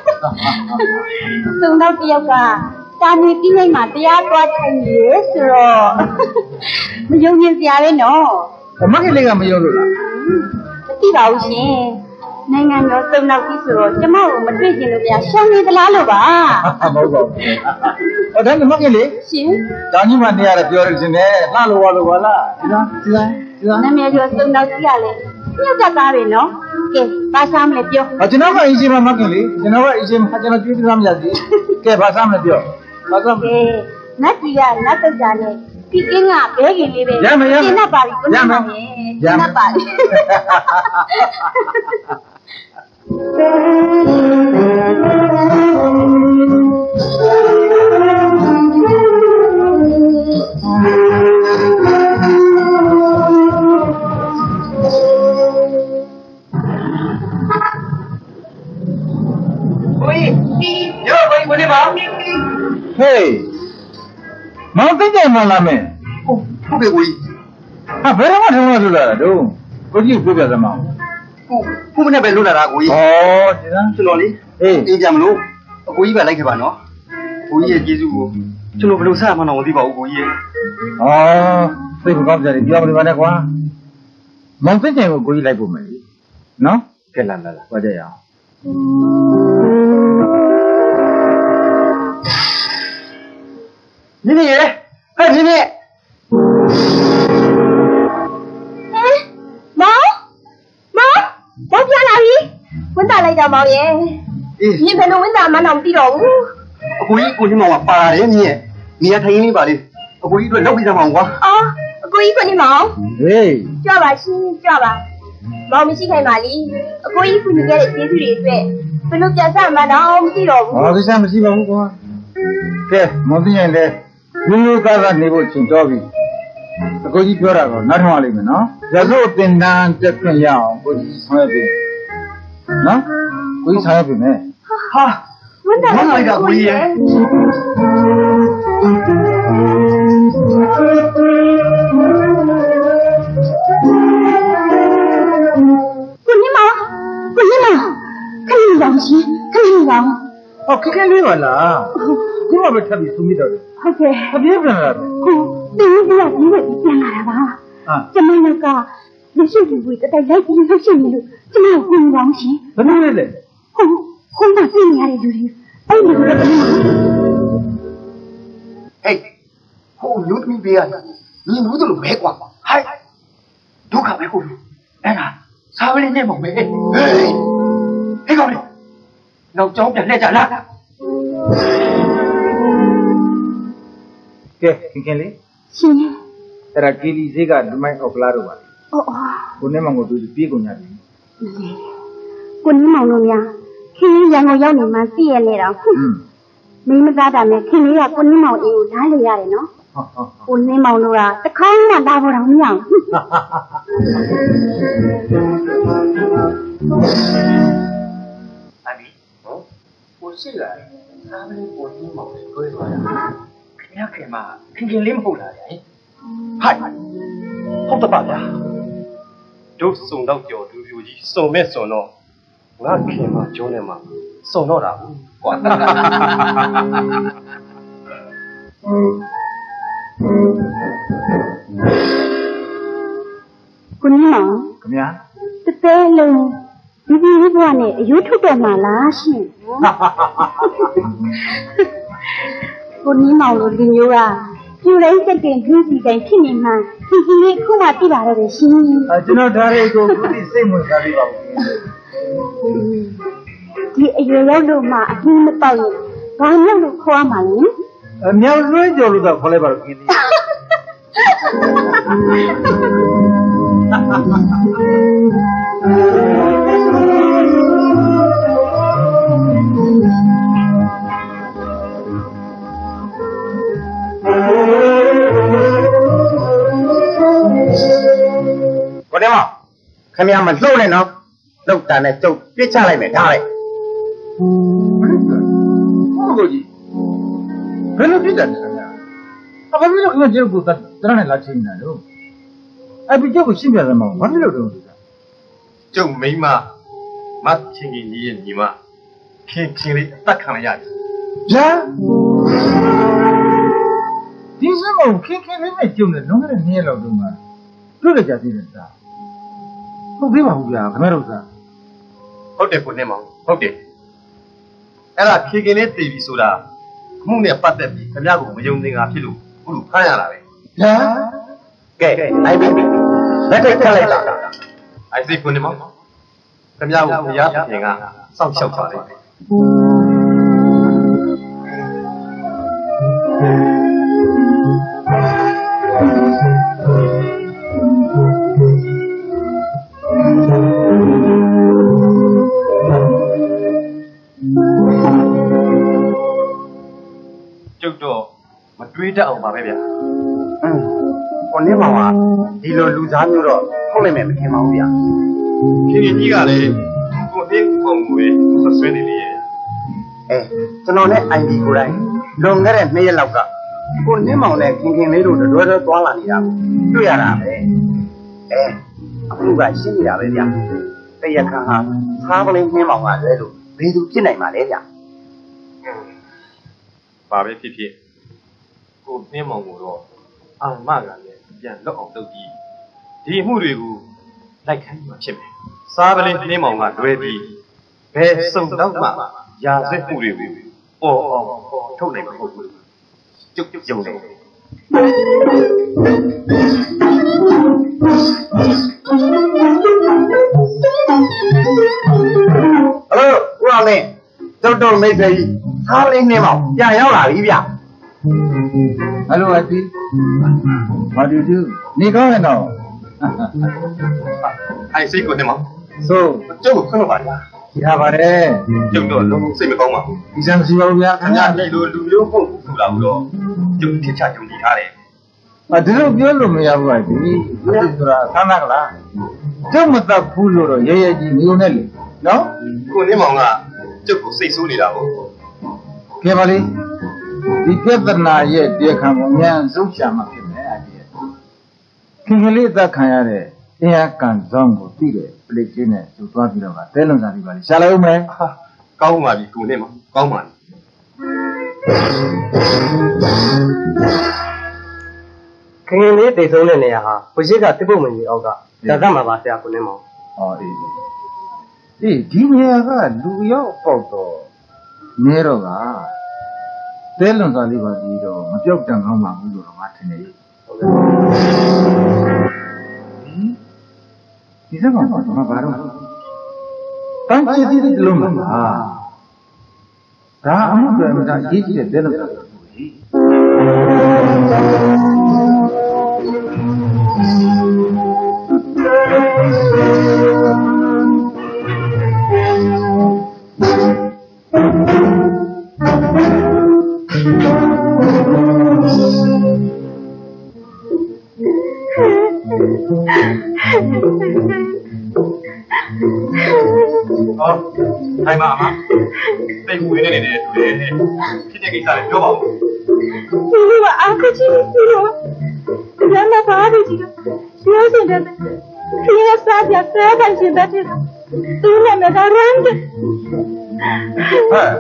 Speaker 4: သုံးတော့တယောက်ကတာမီပြင်းနေမှာတရားသွားထိုင်နေရဆိုတော့မယုံကြည်စရာပဲနော်
Speaker 5: မကလေးကမယုံလို့လား
Speaker 4: မသိပါဘူးရှင်နိုင်ငံတော်သုံးတော့ပြီဆိုတော့ကျမကိုမတွေ့ကျင်လို့ဗျာရှောင်းနေသလားလို့ပါ
Speaker 5: မဟုတ်ပါဘူးဟောဒါမကလေး
Speaker 4: ရှင်
Speaker 5: တောင်ကြီးမှနေရပြောရခြင်းနဲ့လှလို့ပါလို့ပါလားဒီလား
Speaker 4: နာမည်ကျော်သုံးတော့ကြီးရလဲညက်သားပဲနော်ကဲဘာစားမလဲပြော
Speaker 5: ကျွန်တော်ကအင်ဂျင်မကလေးကျွန်တော်ကအင်ဂျင်ကျွန်တော်ကြည့်ပြသားမရစီကဲဘာစားမလဲပြောဘာစားမလဲ
Speaker 4: နတ်ကြီးကနတ်တုတ်တာနဲ့ဒီကင်းကဘဲခင်လေးပဲ
Speaker 5: ရမယ်
Speaker 4: ကျင်းတတ်ပါပြီကိုနေပါမယ်ကျင်းတတ်ပါပြီ
Speaker 5: Hey, mau tanya mana men?
Speaker 1: Oke, gue.
Speaker 5: Ah, berapa nama sudah dong? Kau ni kau biasa mau?
Speaker 1: Kau punya belu dah gue.
Speaker 5: Oh, tidak.
Speaker 1: Suloli. Ini jam lu. Gue balik ke mana? Gue ye jizu. Cuma belum sah mana orang tiba gue ye.
Speaker 5: Oh, saya bukan jadi dia boleh mana kau? Mau tanya gue lagi pun ni, no? Kelan lah, wajah ya.
Speaker 1: Nini ye, Nini.
Speaker 4: Mau dia lagi? Benda lagi dah mau ye. Ni belum benda mana orang tidur.
Speaker 1: Aku ni mau apa ni ni? Ni ada ini balik. Aku ni tu nak bisa mau apa?
Speaker 4: Oh, aku ni mau.
Speaker 5: Hey.
Speaker 4: Cuba sih, cuba. Mau mesti kayak mali. Aku ni dia ada tidur itu. Belum biasa mana orang tidur.
Speaker 5: Oh, bisa mesti mau apa? Okay, mau tanya le. Dulu kata ni buat cinta bi. Aku ni juara kau, nak mana lagi no? Jadi tendang ceknya yang, aku saya bi. No? Aku saya bi ni.
Speaker 1: Ha? Mana lagi aku ye?
Speaker 4: ရှင်ခဏလေးပါဦး
Speaker 5: ဟောခက်ခဲလေးပါလားခုမှပဲထပ်ပြီးသူမိတော့တယ်
Speaker 4: ဟုတ်ကဲ့
Speaker 5: အပြေးပြန်လာတယ်
Speaker 4: ဟုတ်တင်းကြီးကဒီလိုပြန်လာတာပါကျမကလက်ရှိဒီဝေးတိုက်လိုက်ပြီးလို့ရှိနေလို့ကျမကိုကူပါအောင်ရှင်
Speaker 5: ဘယ်လိုလဲလဲ
Speaker 4: ဟုတ်မသိရတဲ့လူတွေအဲ့ဒီလိုပဲ
Speaker 1: ဟေးဟိုလူသမီးပေးရတယ်ညီနူးတို့လိုပဲကွာဟိုက်ဒုက္ခပဲကိုလူအဲ့ဒါစားပလင်းနဲ့မဟုတ်ပဲဟေးကောင်းလေနောက်ကျောင်းပြန်လှည့်ကြလား
Speaker 5: ကဲခင်လေး
Speaker 4: ရှင်
Speaker 5: အဲ့ဒါကီလီဈေးကဒီမိုင်းအော်ကလာတော့ပါ
Speaker 4: အော်
Speaker 5: ကိုနဲ့မောင်ကိုတွေ့ပြေးကုန်ကြပြီ
Speaker 4: ကိုနင်းမောင်တို့များခင်လေးရန်ကုန်ရောက်နေမှသိရလေတော့မင်းမသားတာနဲ့ခင်လေးကကိုနင်းမောင်အိမ်ကိုလားလေရတယ်နော်ကိုနင်းမောင်တို့ကတခါမှလာဖို့တော့မရဘူး
Speaker 1: အမီဟုတ်ကိုရှိလာစားမင်းကိုနင်းမောင်ကိုတွေ့သွားတာခင်ဗျားခင်မခင်လေးမဟုတ်လားဟဲ့ဟိုက်ဟုတ်တော့ပါဗျာတို့စုံတော့ကြော်တူပြူကြီးစုံမဲ့စုံတော့ငါခင်မကျုံးနေမှာစုံတော့တာကွာ
Speaker 4: ကိုနင်းမောင်
Speaker 5: ခင်ဗျာ
Speaker 4: တတဲလုံးဒီဘွားနဲ့အယူထုတ်တော့မှလားရှင်ကိုနင်းမောင်တို့ဒီမျိုးကကျူတိုင်းစက်တင်ကြီးစီတိုင်းဖြစ်နေမှဒီလေးခုမှပြပါတော့တယ်ရှင်
Speaker 5: ကျွန်တော်ဒါတွေကိုခုထိစိတ်ဝင်စားပြီးပါဘူး
Speaker 4: ဒီအရွယ်ရောက်လို့မှအပြီးမပေါက်ရင်ဘာမြောက်လို့ခေါ်ရမှာလဲ
Speaker 5: အမြောက်လွှဲကြော်လို့တော့ခေါ်လိုက်ပါတော့ခင်လေး
Speaker 2: ကိုနေမခင်ဗျာမလှုပ်နဲ့နော်လှုပ်တာနဲ့ကျုပ်ပြစ်ချလိုက်မယ်ထားလိုက်
Speaker 5: ဟုတ်ကိုကြီးဘယ်လိုဖြစ်တယ်ခင်ဗျာအဘာဖြစ်လို့ခင်ဗျာကျုပ်ကိုတရနဲ့လာချင်းနေတာလို့အပြစ်ကျုပ်ကိုရှင်းပြတယ်မဟုတ်ဘာဖြစ်လို့တော့
Speaker 6: ကျုပ်မိမမချင်းကြီးညီရဲ့ညီမခင်လေးအသက်ခံရရတယ်
Speaker 5: ဗျာဒီစမောခင်လေးနဲ့ကျုံနဲ့လုံးဝနဲ့နည်းလောက်တော့မှတွေ့ကြကြသေးတယ်သားဟုတ်သေးပါဘူးဗျာခင်ဗျားတို့သား
Speaker 6: ဟုတ်တယ်ကိုနဲ့မောင်ဟုတ်တယ်အဲ့ဒါခင်လေးတည်ပြီဆိုတာမှုနဲ့ပတ်သက်ပြီးခင်ဗျားကိုမယုံသင်္ကာဖြစ်လို့ခုလိုဖမ်းရတာပဲ
Speaker 5: ဗျာ
Speaker 2: ကဲလိုက်ပြီလက်ထိတ်ခတ်လိုက်တာ
Speaker 6: အဲ့ဒီကိုနဲ့မောင်ခင်ဗျားကိုဘုရားရှင်ကစောင့်ရှောက်ပါလိမ့်မယ် ကျုပ်တော့မတွေးတတ်အောင်ပါပဲဗျာ
Speaker 2: ကိုနေမောင်ကဒီလိုလူသားမျိုးတော့ထုတ်လိုက်မယ်မထင်ပါဘူးဗျာ
Speaker 6: ခင်ကြီးကလည်းကိုအင်းပုံကိုပဲဆွဆွဲနေလေရဲ့
Speaker 2: ကျွန်တော်နဲ့ ID ကိုယ်တိုင်လွန်ခဲ့တဲ့2ရက်လောက်ကကိုနေမောင်နဲ့ခင်လေးတို့တွဲတွဲသွားလာနေတာတွေ့ရတာပဲအခုကရှင်းနေတာပဲဗျာတရခါဟာသားကလေးနှင်းမောင်ကလဲလို့ဘယ်သူဖြစ်နိုင်မှာလဲဗျာ
Speaker 6: ဘာပဲဖြစ်ဖြစ်ကိုနှင်းမောင်ကိုတော့အာမကလည်းပြန်လွတ်အောင်လုပ်ပြီးဒီအမှုတွေကိုလိုက်ခိုင်းမှဖြစ်မယ်စားပလင်းနှင်းမောင်ကလွဲပြီးဘယ်စုံတော့မှရာဇက်မှုတွေကိုပေါ်အောင်ထုတ်နိုင်မှာမဟုတ်ဘူးကျုပ်ယုံတယ်
Speaker 2: ဟယ်လိုဦးအောင်လင်းတုတ်မိတ်ဆွေကြီးသားကလေးနှင်းမောင်ပြန်ရောက်လာပြီဗျာ
Speaker 5: ဟယ်လိုအတီဘာတူတူနေကောင်းရင်တော့
Speaker 6: အဲ့စိတ်ကိုနှင်းမောင်
Speaker 5: ဆို
Speaker 6: ကျုပ်ကိုခွင့်လို့ပါလား
Speaker 5: ရပါတယ်
Speaker 6: ကျုပ်တော့လုံးစိတ်မကောင်းပါဘူး
Speaker 5: ဒီစံမရှိပါဘူးဗျာ
Speaker 6: ခင်ဗျားလည်းလူမျိုးပုံကူလာဘူးတော့ကျုပ်ထစ်ချကြုံကြည့်ထားတယ်
Speaker 5: ဒီလိုပြောလို့မရဘူးအတီဒီဆိုတာသမ်းသကလားကျုပ်မတတ်ဘူးလို့တော့ရဲရဲကြီးမျိုးနဲ့လေနော်
Speaker 6: ကိုနှင်းမောင်ကကျုပ်ကိုစိတ်ဆိုးနေတာဟုတ်
Speaker 5: ကဲပါလေဒီပြဿနာရဲ့တရားခံကိုအမြန်ဆုံးရှာမှဖြစ်မယ်အတီခင်လေးသက်ခံရတဲ့တရားကံဆောင်ကိုသိတယ်ပလိတ်ချင်းနဲ့သူသွားပြီးတော့ကတဲလွန်စားပြီးပါလေရှာလိုက်ဦးမယ်
Speaker 6: ဟာကောင်းပါပြီကိုနေမှာကောင်းပါပြီ
Speaker 7: ခင်လေးတိတ်ဆုံးတဲ့နေရာဟာဘုရှိကတစ်ပုတ်မကြီးအောက်ကဒါကမှာပါဆရာကိုနေမောင်
Speaker 5: ဟောအေးဒီနေရာကလူရောက်ပေါက်တော့နေတော့ကသဲလွန်သွားလေးပါပြီးတော့မပြောက်တန်ကောင်းပါဘူးလို့တော့ငါထင်နေပြီဒီစကားကတော့ဘာတော့တန်းချစ်တဲ့လုံးမှာဒါအမှုတွေမှာအရေးကြီးတဲ့သဲလွန်သွားတယ်
Speaker 6: ထိုင်ပါအမတိတ်ဝေးနေတယ်တူတယ်ဖြစ်တဲ့ကိစ္စလေးပြောပါဦး
Speaker 4: ဒီလိုအားကိုကြည့်ပြီးတော့ရမ်းလာပါပြီကြီးပြောစင်တယ်ဒီရစားပြဆဲကန်ရှင်တဲ့သူနဲ့မကရမ်းတယ်
Speaker 5: ဟဲ့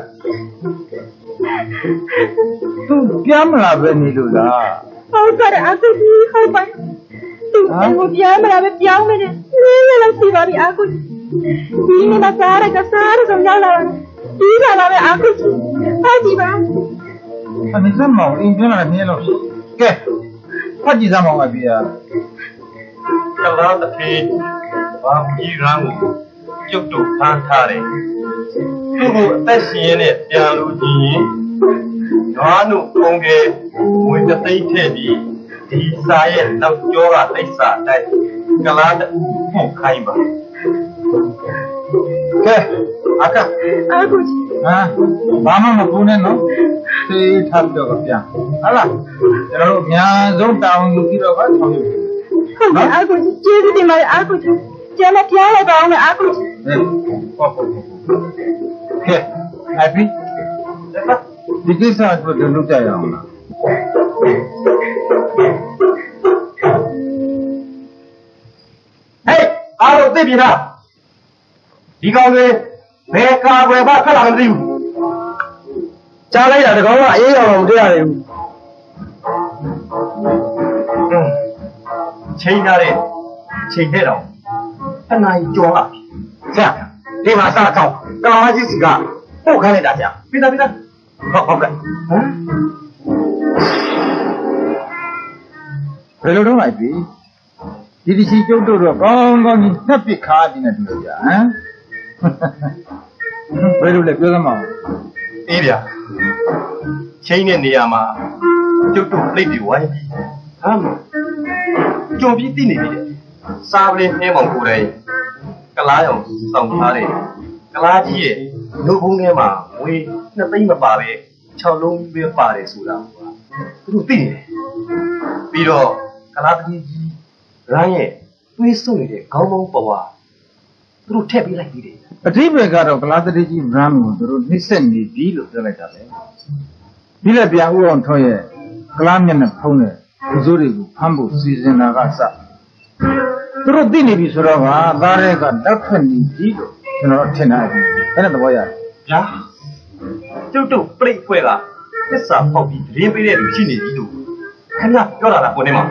Speaker 5: သူပြန်မလာပဲနေလို့လား
Speaker 4: ဟုတ်ကဲ့အားကိုကြည့်ဟုတ်ပါသူပြန်မလာပဲပြောင်းနေတယ်နည်းလောက်စီပါပြီအားကိုဒီနေ့မစားရကစားရဆုံးရောက်လာဒီကလာပဲအားကိုကြည့်ဟုတ်ပြီပါ
Speaker 5: အနေစမောင်အင်းပြန်လာနေလို့ကဲဖတ်ကြည့်စမ်းမောင်အပြာ
Speaker 6: ကလားတဖေးဘာကြီးရမ်းကိုကျုပ်တို့ဖမ်းထားတယ်သူ့ကိုအသက်ရှင်နဲ့ပြန်လို့ကြည့်ရင်ဓာတ်တို့ပုံကဲငွေတစ်သိန်းထည့်ပြီးဒီစာရဲ့နောက်ကျောကသိစ္စာတိုက်ကလားတူပို့ခိုင်းပါ
Speaker 5: ကဲအက
Speaker 4: အားကိုကြည့်
Speaker 5: ဘာမှမပူနဲ့နော်သေထပ်တော့ပြန်ဟာလားကျွန်တော်တို့အများဆုံးတောင်းယူပြီးတော့ကဆောင်ရွက်
Speaker 4: ဟုတ်ကဲ့အားကိုကြည့်ကျေးဇူးတင်ပါတယ်အားကိုကြည့်ကျန်တဲ့ဖျားရပါအောင်အားကိုကြည့်
Speaker 5: ဟုတ်ကဲအပီဒီကိစ္စအတွက်လုပ်ကြရအောင်လား
Speaker 1: ဟေးအားလုံးသိပြီလားဒီကောင်တွေဘယ်ကာကွယ်ပါခက်လာမသိဘူးကြားလိုက်တာတကောင်ကအေးရောင်မတွေ့ရတယ်ဘူး
Speaker 6: ချိန်ထားတဲ့ချိန်တဲ့တော့အနာကြီးကြောလာပြီ
Speaker 1: ဆရာဒီမှာစားကောင်းကလာမကြီးစီကပို့ခိုင်းလိုက်တာဆရာ
Speaker 6: ပြီးသား
Speaker 1: ဟုတ်ကဲ့
Speaker 5: ဘယ်လိုတော့လိုက်ပြီဒီချီကျုပ်တို့တော့ကောင်းကောင်းကြီးနှက်ပစ်ခါဒီနဲ့တူလို့ကြာဘယ်လိုလဲပြောသမောင်း
Speaker 6: အေးဗျာချိန်တဲ့နေရာမှာကျုပ်တို့ပြိတ်ပြီးဝိုင်းပြီးဟာမကြုံပြီးသိနေပြီစားပလင်းနှဲမောင်ကိုယ်တိုင်ကလားရောင်စောင့်ထားတယ်ကလားကြီးရဲ့နှုတ်ဖုံးထဲမှာငွေ2သိန်းမပါပဲ6လုံးပဲပါတယ်ဆိုတာသူတို့သိနေတယ်ပြီးတော့ကလားတကြီးကြီးရမ်းရဲ့တွေးစုနေတဲ့ခေါင်းပေါင်းပွားသူတို့ထည့်ပေးလိုက်ပြီးတယ်
Speaker 5: အတိပ္ပယ်ကတော့ကလားတကြီးရမ်းကိုသူတို့နှိမ့်ဆက်နေပြီလို့ပြောလိုက်တာပဲပြီးလက်ပြန်ဦးအောင်ထွန်းရဲ့ကလားမျက်နှာဖုံးတဲ့ဒီစိုးတွေကိုဖမ်းဖို့စီစဉ်တာကစသူတို့သိနေပြီဆိုတော့ကသားတွေကလက်ဖက်နေပြီလို့ကျွန်တော်ထင်တာပြီအဲ့ဒါသဘောရတယ်
Speaker 6: ဗျာကျုပ်တို့ပြိတ်ဖွဲ့ကသစ္စာပေါက်ပြီးတရင်ပေးတဲ့လူရှိနေပြီလို့ခင်ဗျပြောလာတာကိုနေမှာ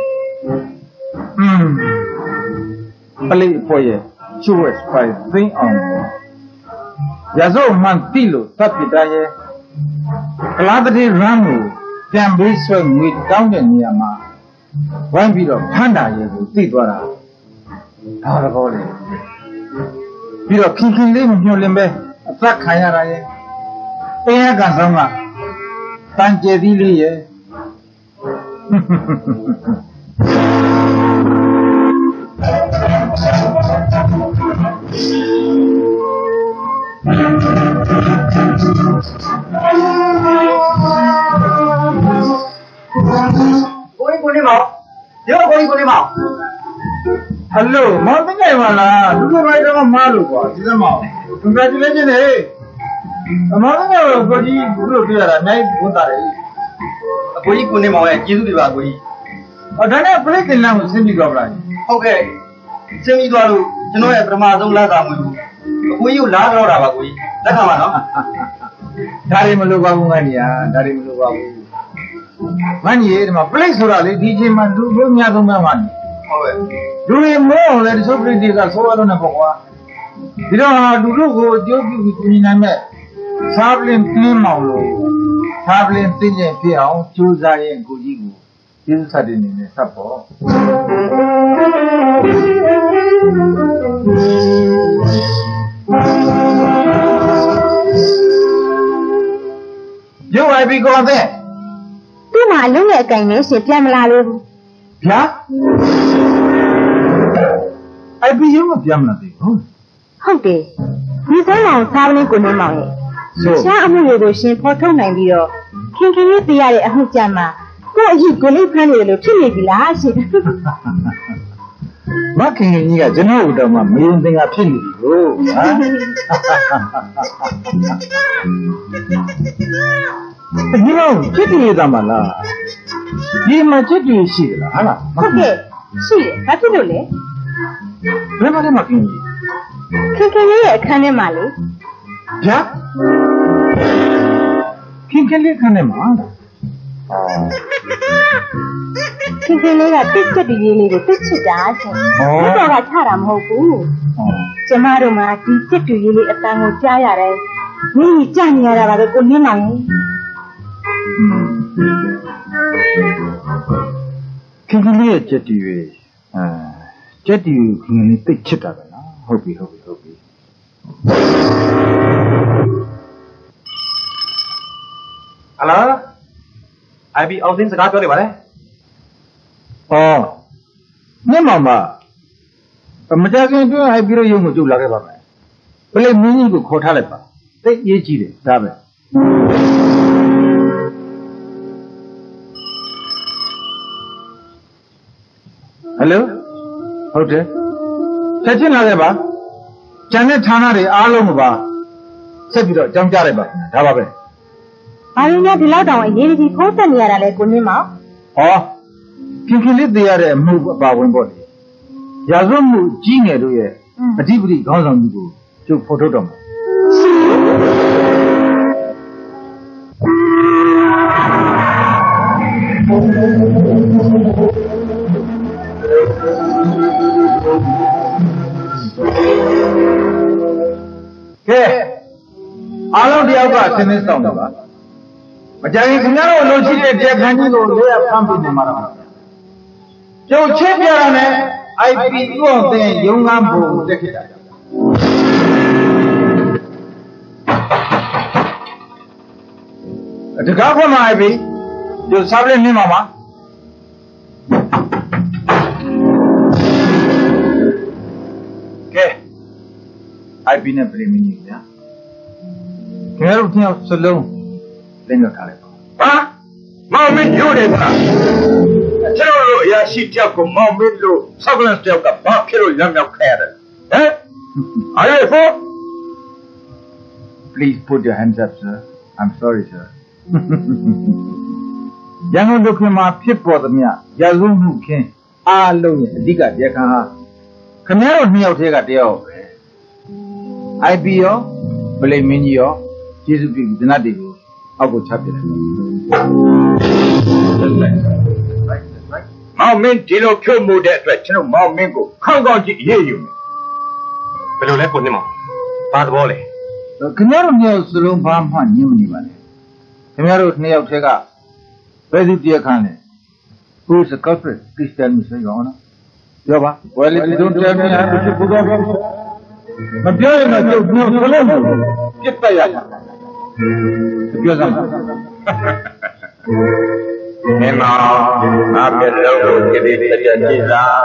Speaker 5: ပလိတ်ဖွဲ့ရဲ့ချူဝက်စပိုင်သိန်းအောင်ရစို့မှန်တိလို့သတ်ပြတာရဲ့ကလားတည်းရမ်းကိုပြန်ပြီးဆွဲငွေတောင်းတဲ့နေရာမှာဝိုင်းပြီးတော့ဖမ်းတာရဲ့ကိုသိသွားတာဒါတော့လေပြီးတော့ခင်ခင်လေးမညှို့လင်ပဲအသက်ခံရတာရဲ့တရားကဆောင်ကတန်ကျဲသီးလေးရဲ့
Speaker 1: ကိုနေမောင်ရောကိုနေမောင်
Speaker 5: ဟယ်လိုမောင်သိနေပါလားလူတွေပိုင်းတော့မားလို့ကွာဒီစမောင် congratulations ဟေးအမောင်ကတော့ကိုကြီးဘုလို့တွေ့ရတာနိုင်ဝန်တာတယ်
Speaker 6: အကိုကြီးကိုနေမောင်ရဲ့ကျေးဇူးတွေပါကိုကြီး
Speaker 5: ဒါနဲ့ပြိတ္တင်လမ်းကိုဆင်းပြီးတော့လား
Speaker 6: ဟုတ်ကဲ့ဆင်းပြီးသွားလို့ကျွန်တော်ရဲ့ပထမဆုံးလာတာမလို့အကိုကြီးကိုလာတော့တာပါကိုကြီး
Speaker 1: လက်ခံပါနော်
Speaker 5: ဒါရီမလိုပါဘူးငါညီဟာဒါရီမလိုပါဘူးငါညီဒီမှာ plate ဆိုတာလေဒီချိန်မှာလူမျိုးများဆုံးပဲငါညီဟုတ်ပဲလူတွေမိုးအောင်လေတချို့ plate တွေကဆိုးရတော့နေပေါ့ကွာဒီတော့လူတို့ကိုအကျိုးပြုပြီးကိုညီနိုင်မဲ့စားပလင်ပြင်းမောင်လို့စားပလင်သိကျင်ဖြစ်အောင်ကြိုးစားရင်ကိုကြီးကိုကျေးဇူးဆက်တဲ့အနေနဲ့ဆက်ပေါ့ရုပ်လိုက်ပြီးကောတဲ့
Speaker 8: သူ့မှာအလုံးရဲ့အကင်နဲ့ရှင်ပြန်မလာလို့
Speaker 5: ဗျာအဲ့ပြီးရုပ်မပြန်မလာသေးဘူး
Speaker 8: ဟုတ်တယ်ဒီစမ်းလောင်စားပလင်းကိုနေမောင်ရဲ့ရှားအမှုတွေကိုရှင်ဖော်ထုတ်နိုင်ပြီးတော့ခင်ခင်လေးသိရတဲ့အမှုကြမ်းမှာကိုအကြီးကိုလေးဖမ်းနေတယ်လို့ဖြစ်နေပြီလားရှင်
Speaker 5: မခင်ခင်ကြီးကကျွန်တော်တို့တော့မှမင်းသင်္ကာဖြစ်နေပြီလို့ဟာဒီလိုချစ်တူရတာမလားဒီမှာချစ်တူရှိသလားဟာလား
Speaker 8: ဟုတ်ကဲ့ရှိတယ်ဘာဖြစ်လို့လဲ
Speaker 5: ဘယ်မှာလဲမခင်ကြီး
Speaker 8: ခင်ခင်လေးရဲ့အခန်းထဲမှာလေ
Speaker 5: ဗျာခင်ခင်လေးခန်းထဲမှာ
Speaker 8: ခင်ခင်လေးကတစ်ချက်တူလေးကိုတစ်ချစ်တာရှင်ဘယ်တော့ကချတာမဟုတ်ဘူးကျမတို့မှာဒီချက်တူလေးအတန်ကိုကြားရတယ်မင်းကြီးကြားနေရတာပါပဲကိုနင်းနိုင်
Speaker 5: ခင်ခင်လေးရဲ့ချက်တူလေးချက်တူခင်ခင်လေးတိတ်ချစ်တာပဲနော်ဟုတ်ပြီဟ
Speaker 1: ယ်လို IB အောင်စင်းစကားပြောနေပါလေ
Speaker 5: မြင့်မောင်မမကြခင်တွင်း IB ရုံရုံကိုကျုပ်လာခဲ့ပါမယ်ဘယ်လေမင်းကြီးကိုခေါ်ထားလိုက်ပါသိရေးကြည့်တယ်ဒါပဲဟယ်လိုဟုတ်တယ်ချက်ချင်းလာခဲ့ပါကျန်တဲ့ဌာနတွေအားလုံးပါဆက်ပြီးတော့အကြောင်းကြားလိုက်ပါဒါပါပဲ
Speaker 8: ဘာလို့လဲဒီလောက်တောင်အရေးကြီးဖိုးတက်နေရတာလဲကိုနင်းမောင်
Speaker 5: ခင်ခင်လေးသိရတဲ့အမှုအပါဝင်ပေါ့လေရာဇဝတ်မှုကြီးငယ်တို့ရဲ့အဓိပတိခေါင်းဆောင်ကြီးကိုကျုပ်ဖော်ထုတ်တော့မှာကဲအားလုံးတယောက်ကသင်သိဆောင်တော့ပါမကြရင်ခင်ဗျားတို့လိုရှိတဲ့တရားခံကြီးကိုလေးရဖမ်းပြနေမှာတော့ကျုပ်ချင်းပြရမယ် IP ကိုတဲ့ရုံးကန်းပုံတက်ခဲ့တာတကားဖွင့်မှာ IP ကျုပ်စားပလင်းနေမှာပါကဲ IP နဲ့ပြင်နေပြီဗျာခင်ဗျားတို့တယောက်စလုံးလင်းရောက်ထားလိုက်ပါ
Speaker 1: မောင်မင်းညို့တယ်ကွာကျွန်တော်တို့အရာရှိတယောက်ကိုမောင်မင်းလို့ဆောက်လန့်တယောက်ကဘာဖြစ်လို့လက်မြောက်ခဲ့ရတယ်ဟမ်Are you for
Speaker 5: Please put your hands up sir I'm sorry sir ရန်ကုန်ဒုက္ခမှာဖြစ်ပေါ်သမျှရာဇဝတ်မှုခင်းအားလုံးရဲ့အဓိကတရားခံဟာခင်ဗျားတို့နှစ်ယောက်တည်းကတယောက်ပဲ IP ရောဗလိမင်းကြီးရောကျေးဇူးပြုဇနတ်တွေကိုအောက်ကိုချပြတယ်
Speaker 1: မောင်မင်းဒီလိုဖြုတ်မှုတဲ့အတွက်ကျွန်တော်မောင်မင်းကိုခေါင်းကောက်ကြည့်အေးယူမယ်ဘယ်လိုလဲကိုနေမောင်ဘာသဘောလဲ
Speaker 5: ခင်ဗျားတို့နှစ်ယောက်စလုံးဘာမှညှင်းမနေပါနဲ့ခင်ဗျားတို့နှစ်ယောက်တည်းကဘယ်သူတရားခံလဲ Who is the culprit please tell me sir your honor ပြောပါ Well if you don't tell me I have to put up မပြောရင်တော့ကျုပ်နှစ်ယောက်စလုံးကိုပြစ်တက်ရမှာပြောစမ်း
Speaker 1: မင်းမောင်ငါပြလုံးကိုကြည့်ပြီးတရားကြည့်စား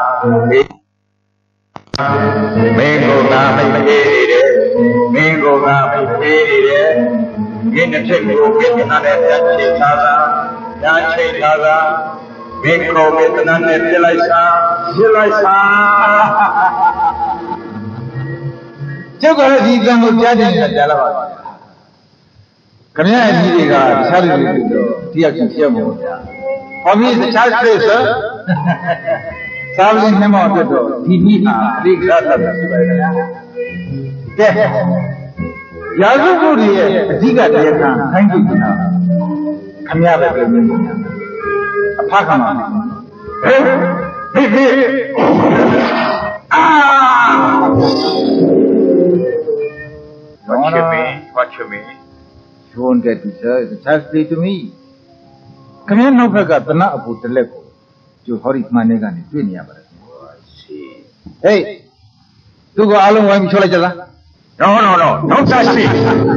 Speaker 1: မင်းကိုငါမပေးနေတယ်မင်းကိုငါမပေးနေတယ်ဒီနှစ်ထစ်ကိုပြည့်နာနဲ့ပြန်ချိန်ထားတာပြန်ချိန်ထားတာမင်းကိုပြည့်နာနဲ့ပြလိုက်စား
Speaker 5: ကျုပ်ကလည်းဒီကံကိုကြားတယ်ကြားလာပါခင်ဗျားရဲ့ကြီးတွေကတခြားလူတွေတော့တရားကြည့်ရမှာဗျာဟောမင်းတခြားစိတ်ဆိုစားလို့နှမောအတွက်တော့ဒီနည်းဟာအဓိကသာသာရှိပါရဲ့ကဲ Yazuguri, Ziga, thank you. Come here, a Pakama.
Speaker 2: What you mean?
Speaker 5: You won't get it, sir. It's a child's play to me. Come here, no, forgot the nut about the level. You hurry, my nigga, and it's doing it.
Speaker 2: See.
Speaker 5: Hey, you go along with me, Chola.
Speaker 2: No, don't touch me.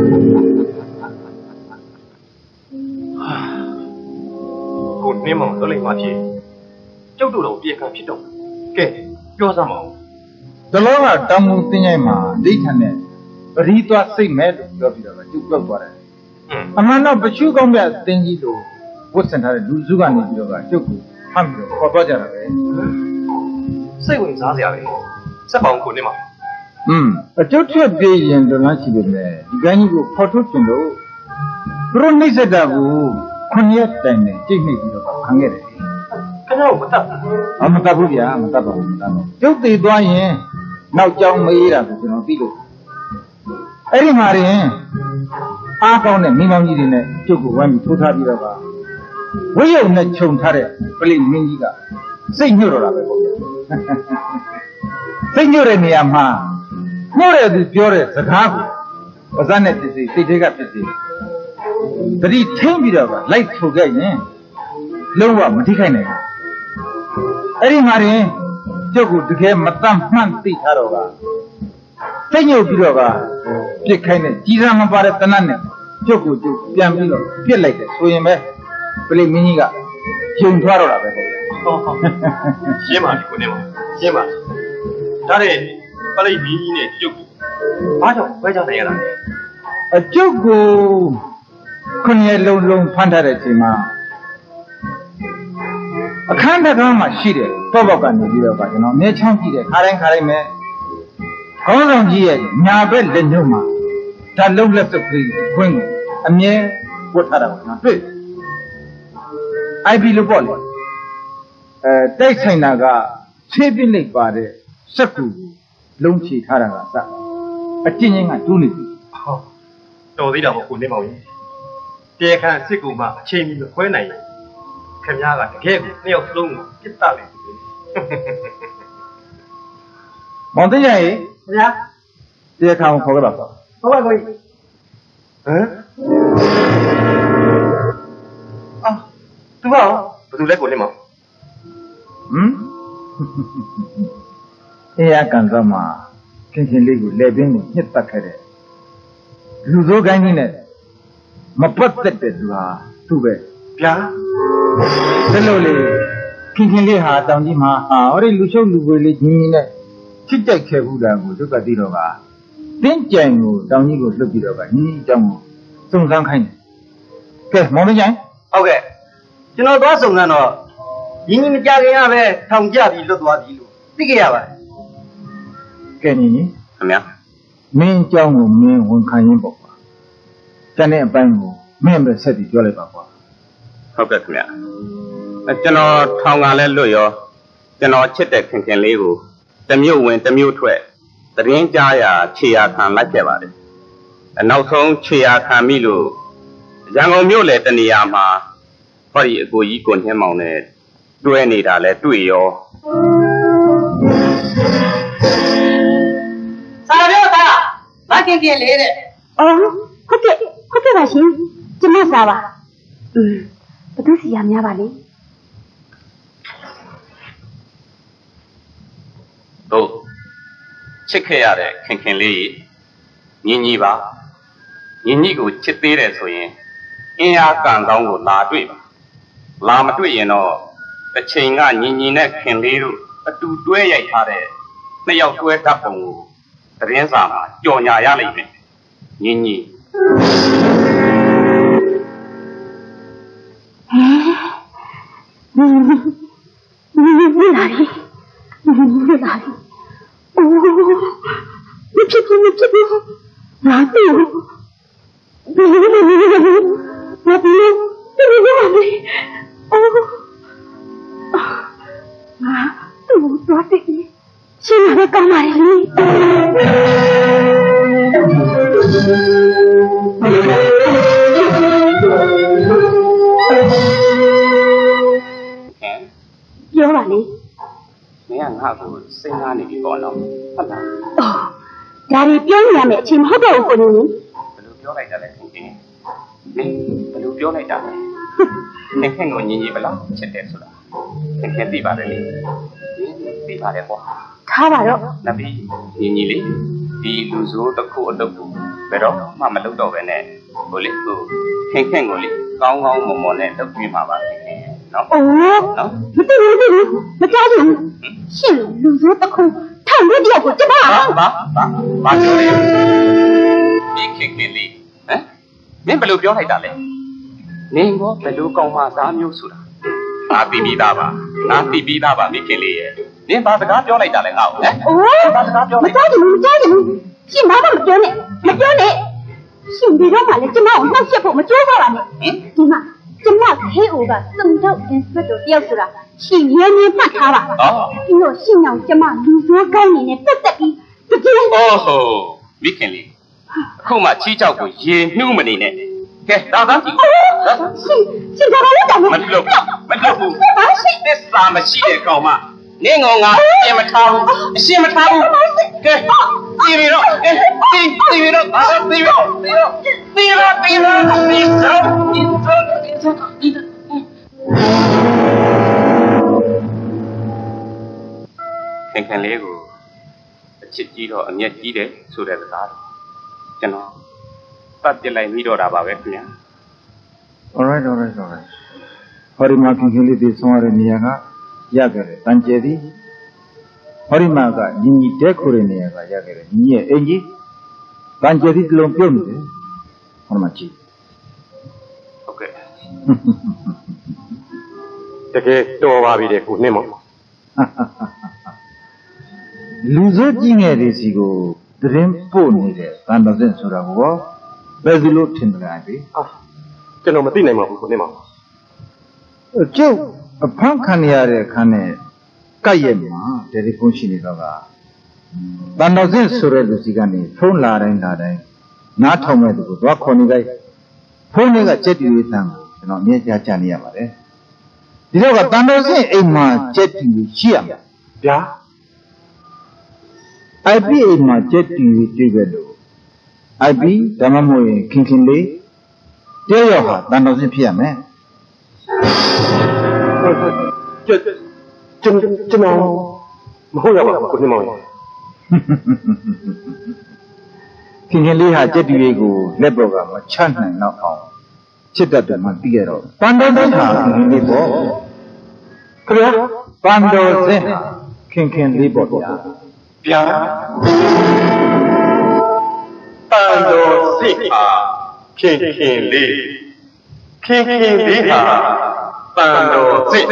Speaker 6: Good name of the late Matty. Jodo, be a capital. Okay, yours are more.
Speaker 5: The Lord, Tamu Tinema, Ditanet, but he was say mad of you go for it. A man of but you come back, then you do. What's another do Zugani Yoga, Joku, Hamdo, or Roger?
Speaker 6: Say when Zazia, Sabon Kunima.
Speaker 5: A total day and the lunch with me. You can go for two window. Brunizadabu, Kunyat, and Jimmy Hungary. I'm a tabuya, I'm a tabu. Took the doyen, now John Maida, you know, Bigo. Eddie Marie, I found a minimum in it, took one to Tabira. We are not shown Tare, believe Mingiga. Senora, Senora Niama. More of the pure, the half was unnecessary, they take up the sea. But he came it over, like to get in. Lower, Maticane. Eddie Marie, Jogu to get Matam Manti Tarova. Senor Biroga, Picane, Gizam about it, Tanane, Jogu to Piamilo, feel like it, so you may believe Miniga, Jim Tarova.
Speaker 6: Yema, Yema. Tare. Palay Mini, Jogu. What of Waja?
Speaker 5: A Jogu Kunya Lone Pandaretima. A kind of drama sheet, Tobakan, you know, Nechanki, Karen Karame. How long year, Nabel de Numa. That long left of the Queen, a mere what had I be the ball. Taxinaga, Chapin Lake Body, Saku. Lunchi Harasa, a tinning at Tunity.
Speaker 6: Oh, the other who never win. They can't see Guma, changing the Quenay. Kamaga, gave Neil Flung, get that.
Speaker 5: Montagne, yeah, they come for us. Oh, I'm going.
Speaker 6: Ah, tomorrow, but to let go him up.
Speaker 5: Here comes a man, continually living, hit the carrot. Luzo Ganine, my protected to bed.
Speaker 6: Yeah,
Speaker 5: slowly, continually hard down the ma, or a Lucio Lubili, Chitta Kevuda, who took a Dirova. Then Jango, down you go to Dirova, he Jango, some kind. Okay, Monajan?
Speaker 3: Okay. You know, that's on no. You need to get a tongue jabby, look what you do. Pick it up.
Speaker 5: Kenny,
Speaker 2: Yeah.
Speaker 5: Main Jango, main one kind of book. Janet Bango, member said it, Jolly Papa.
Speaker 2: Okay, yeah. General Tonga Luyo, General Chitek can leave. The mule went the mule twelve. The rain Jaya, Chia can like about it. And also Chia Camilu. Jango Mule and Yama. For you go equal him on it. Do any that let do you.
Speaker 3: I can get later.
Speaker 8: Oh, okay, Rashim. Jamasawa. But this is Yamavali.
Speaker 2: Oh, check here, can leave. Niniva. Ninigo chitty as we. In our gun down with La Driva. Lama do you know. The chinga Nininek can leave. A 2 2 8 had it. They are 2 up on the Renzama, Jonia Yali. Nini.
Speaker 8: Come on,
Speaker 9: ဖို့စဉ်းစားနေပြီပေါ့နော်ဟုတ်လား
Speaker 8: ဒါတွေပြောနေရမယ်အချိန်မဟုတ်တော့ဘူးကိုညီ
Speaker 9: ဘယ်လိုပြောလိုက်တာလဲခင်ခင်မင်းဘယ်လိုပြောလိုက်တာလဲခင်ခင်ကိုညီညီဘယ်လောက်ချစ်တယ်ဆိုတာခင်ခင်သိပါတယ်လေသိပါတယ်ကွာ
Speaker 8: ထားပါတော့
Speaker 9: နဗီညီညီလေးဒီလူဆိုးတစ်ခုအတုပ်ကိုဘယ်တော့မှမလုပ်တော့ပဲနဲ့ဟိုလေဟိုခင်ခင်ကိုလေကောင်းကောင်းမွန်မွန်နဲ့လုပ်ပြမှာပါခင်ခင်နော်
Speaker 8: နော်မသိဘူးမကြားဘူးရှင်လူဆိုးတစ်ခုထောင်လို့တယောက်ကိုကျမ
Speaker 9: ဘာပြောလဲဒီခင်ခင်လေးဟမ်မင်းဘယ်လိုပြောလိုက်တာလဲနင်ကဘယ်လိုကောင်းမှသားမျိုးဆိုတာငါသိပြီးသားပါမိခင်လေးရဲ့နင်ဘာစကားပြောလိုက်တာလဲငါ့ကိုဟမ်ဘာစကားပြောလိုက်
Speaker 8: မကြားဘူးရှင်ဘာမှမပြောနဲ့ရှင်ဒီတော့မှလည်းကျမကိုနှောက်ရက်ဖို့မကြိုးစားပါနဲ့ဒီမှာကျမခေအိုကစုံတော့အင်းစက်တို့တယောက်ဆိုတာရှင်ရင်းမှတ်ထားပါပြီးတော့ရှင်အောင်ကျမလူဆိုးကိုင်းနေနဲ့တက်ပြီးတကယ်
Speaker 9: ဟိုမိခင်လေးအခုမှချီးကြောက်ကိုရေနှူးမနေနဲ့ကဲဒါသားကြည့်
Speaker 8: ရှင်ဒါလည်းတောင်း
Speaker 9: မလုပ်ဘူးသစ္စာမရှိတဲ့ကောင်မနင်းငေါငါအရှင်းမထားဘူးကဲတီးပြီးတော့တီးပြီးတော့ဒါတီးပြီးတော့ခင်လေးကိုအချစ်ကြီးတော့အမျက်ကြီးတယ်ဆိုတဲ့စကားကျွန်တော်တတ်ပြလိုက်ပြီးတော့တာပါပဲခင်ဗျာ
Speaker 5: Alright ဟောဒီမှာခင်လေးတွေဆုံးရတဲ့နေရာကရခဲ့တယ်တန်ကျဲသည်ဟောဒီမှာကညီတဲ့ခိုးတဲ့နေရာကရခဲ့တယ်ညီရဲ့အင်ကြီးတန်ကျဲသည်တလုံးပြုတ်နေတယ်ဟောဒီမှာကြည့်
Speaker 9: ဟုတ်ကဲ့
Speaker 1: တကယ်တော်ပါပြီတဲ့ကိုနှင်းမောင်
Speaker 5: လူစုကြီးငယ်တွေစီကိုသတင်းပို့နေတဲ့တန်တော်စင်ဆိုတာကိုဘယ်လိုထင်ကြလဲ
Speaker 1: ကျွန်တော်မသိနိုင်ပါဘူးကိုနှင်းမောင်
Speaker 5: ကျုပ်အဖမ်းခံရတဲ့အခါနဲ့ကပ်ရက်မှာတယ်လီဖုန်းရှိနေတော့ကတန်တော်စင်ဆိုတဲ့လူစီကနေဖုန်းလာတိုင်းနားထောင်မဲ့သူကိုသွားခေါ်နေလိုက်ဖုန်းတွေကကြက်တီရေးတန်းကိုကျွန်တော်အမြဲကြားနေရပါတယ်ဒီတော့ကတန်တော်စင်အိမ်မှာကြက်တီရှိရမှာ
Speaker 1: ဗျာ
Speaker 5: IP အိမ်မှာကြက်တီတွေ့ပဲလို့ IP ဓမ္မမို့ရင်ခင်လေးတဲရောဟာတန်တော်စင်ဖြစ်ရမယ်
Speaker 1: ကျွန်တော်မဟုတ်ရပါဘူးကိုနှင်းမောင်
Speaker 5: ခင်လေးဟာကြက်တီကိုလက်ပေါ်ကမချနိုင်တော့အောင်ချစ်တတ်တယ်မှသိရတော့တန်တော်စင်ဟာခင်လေးပေါ့
Speaker 1: ခင်ဗျာ
Speaker 5: တန်တော်စင်ခင်လေးပေါ့ဗျာ
Speaker 1: တန်တော်စစ်ဟာခင်လေးဟာတန်တော်စစ်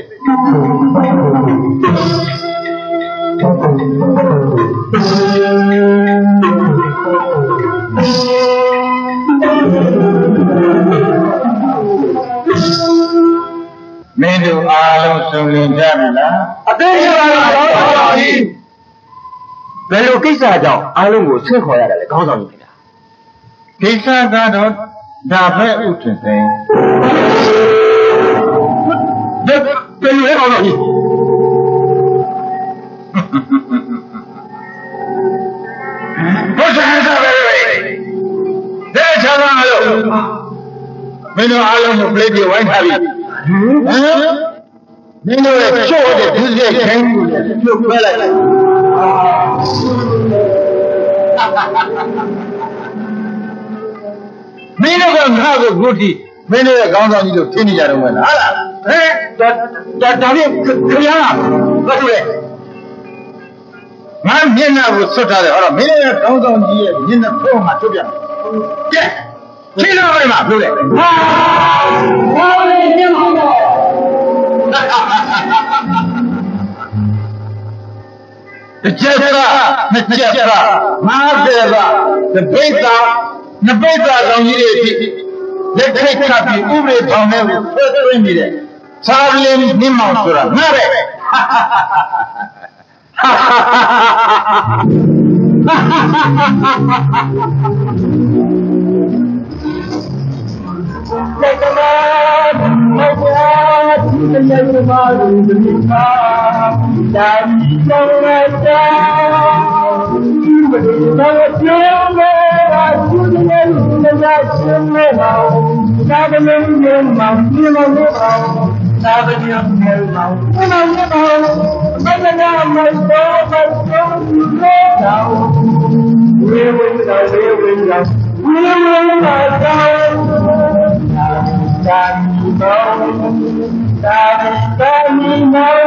Speaker 5: မင်းတို့အားလုံးစုံလင်ကြပြီလား
Speaker 1: အသေးရပါပါဘူးဘယ်လိုကိစ္စကြောင့်အားလုံးကိုဆင့်ခေါ်ရတယ်လဲခေါင်းဆောင်ကြီးခင်ဗျာ
Speaker 5: ကိစ္စကတော့ဒါပဲဥထင်တယ်
Speaker 1: ဘယ်လိုလဲခေါင်းဆောင်ကြီး
Speaker 5: ဘာသာရေးပဲတဲ့ချာလာလို့မင်းတို့အားလုံးကိုပလေးပြေဝိုင်းထားပြီမင်းတို့ရဲ့ချို့တဲ့ဒီစိတ်ခိုင်းမှုနဲ့ပြုတ်ခွဲလိုက်မင်းတို့ကငါ့ကိုဂုတိမင်းတို့ရဲ့ခေါင်းဆောင်ကြီးလို့ထင်နေကြတော့မလားဟုတ်လား
Speaker 1: ဒါဖြင့်ခင်ဗျားကဘာလို့လဲ
Speaker 5: ငါမျက်နှာကိုဆွတ်ထားတယ်ဟောတော့မင်းရဲ့ခေါင်းဆောင်ကြီးရဲ့မျက်နှာဖုံးမှာထုတ်ပြတယ်ကဲချင်းတော်ရမှာဘလို့လဲဟာဘာလဲတင်မဟုတ်တော့တစ်ချက်ကနှစ်ချက်က50ကတပိတ်တာနှစ်ပိတ်တာဆောင်ကြီးတွေအဖြစ်လက်ထိတ်ခတ်ပြီးဥပဒေဆောင်တဲ့ကိုဆွဲသွင်းနေတယ်စာလင်းနှင်းမောင်ဆိုတာငါပဲ
Speaker 1: လက်သမား
Speaker 3: Thank you.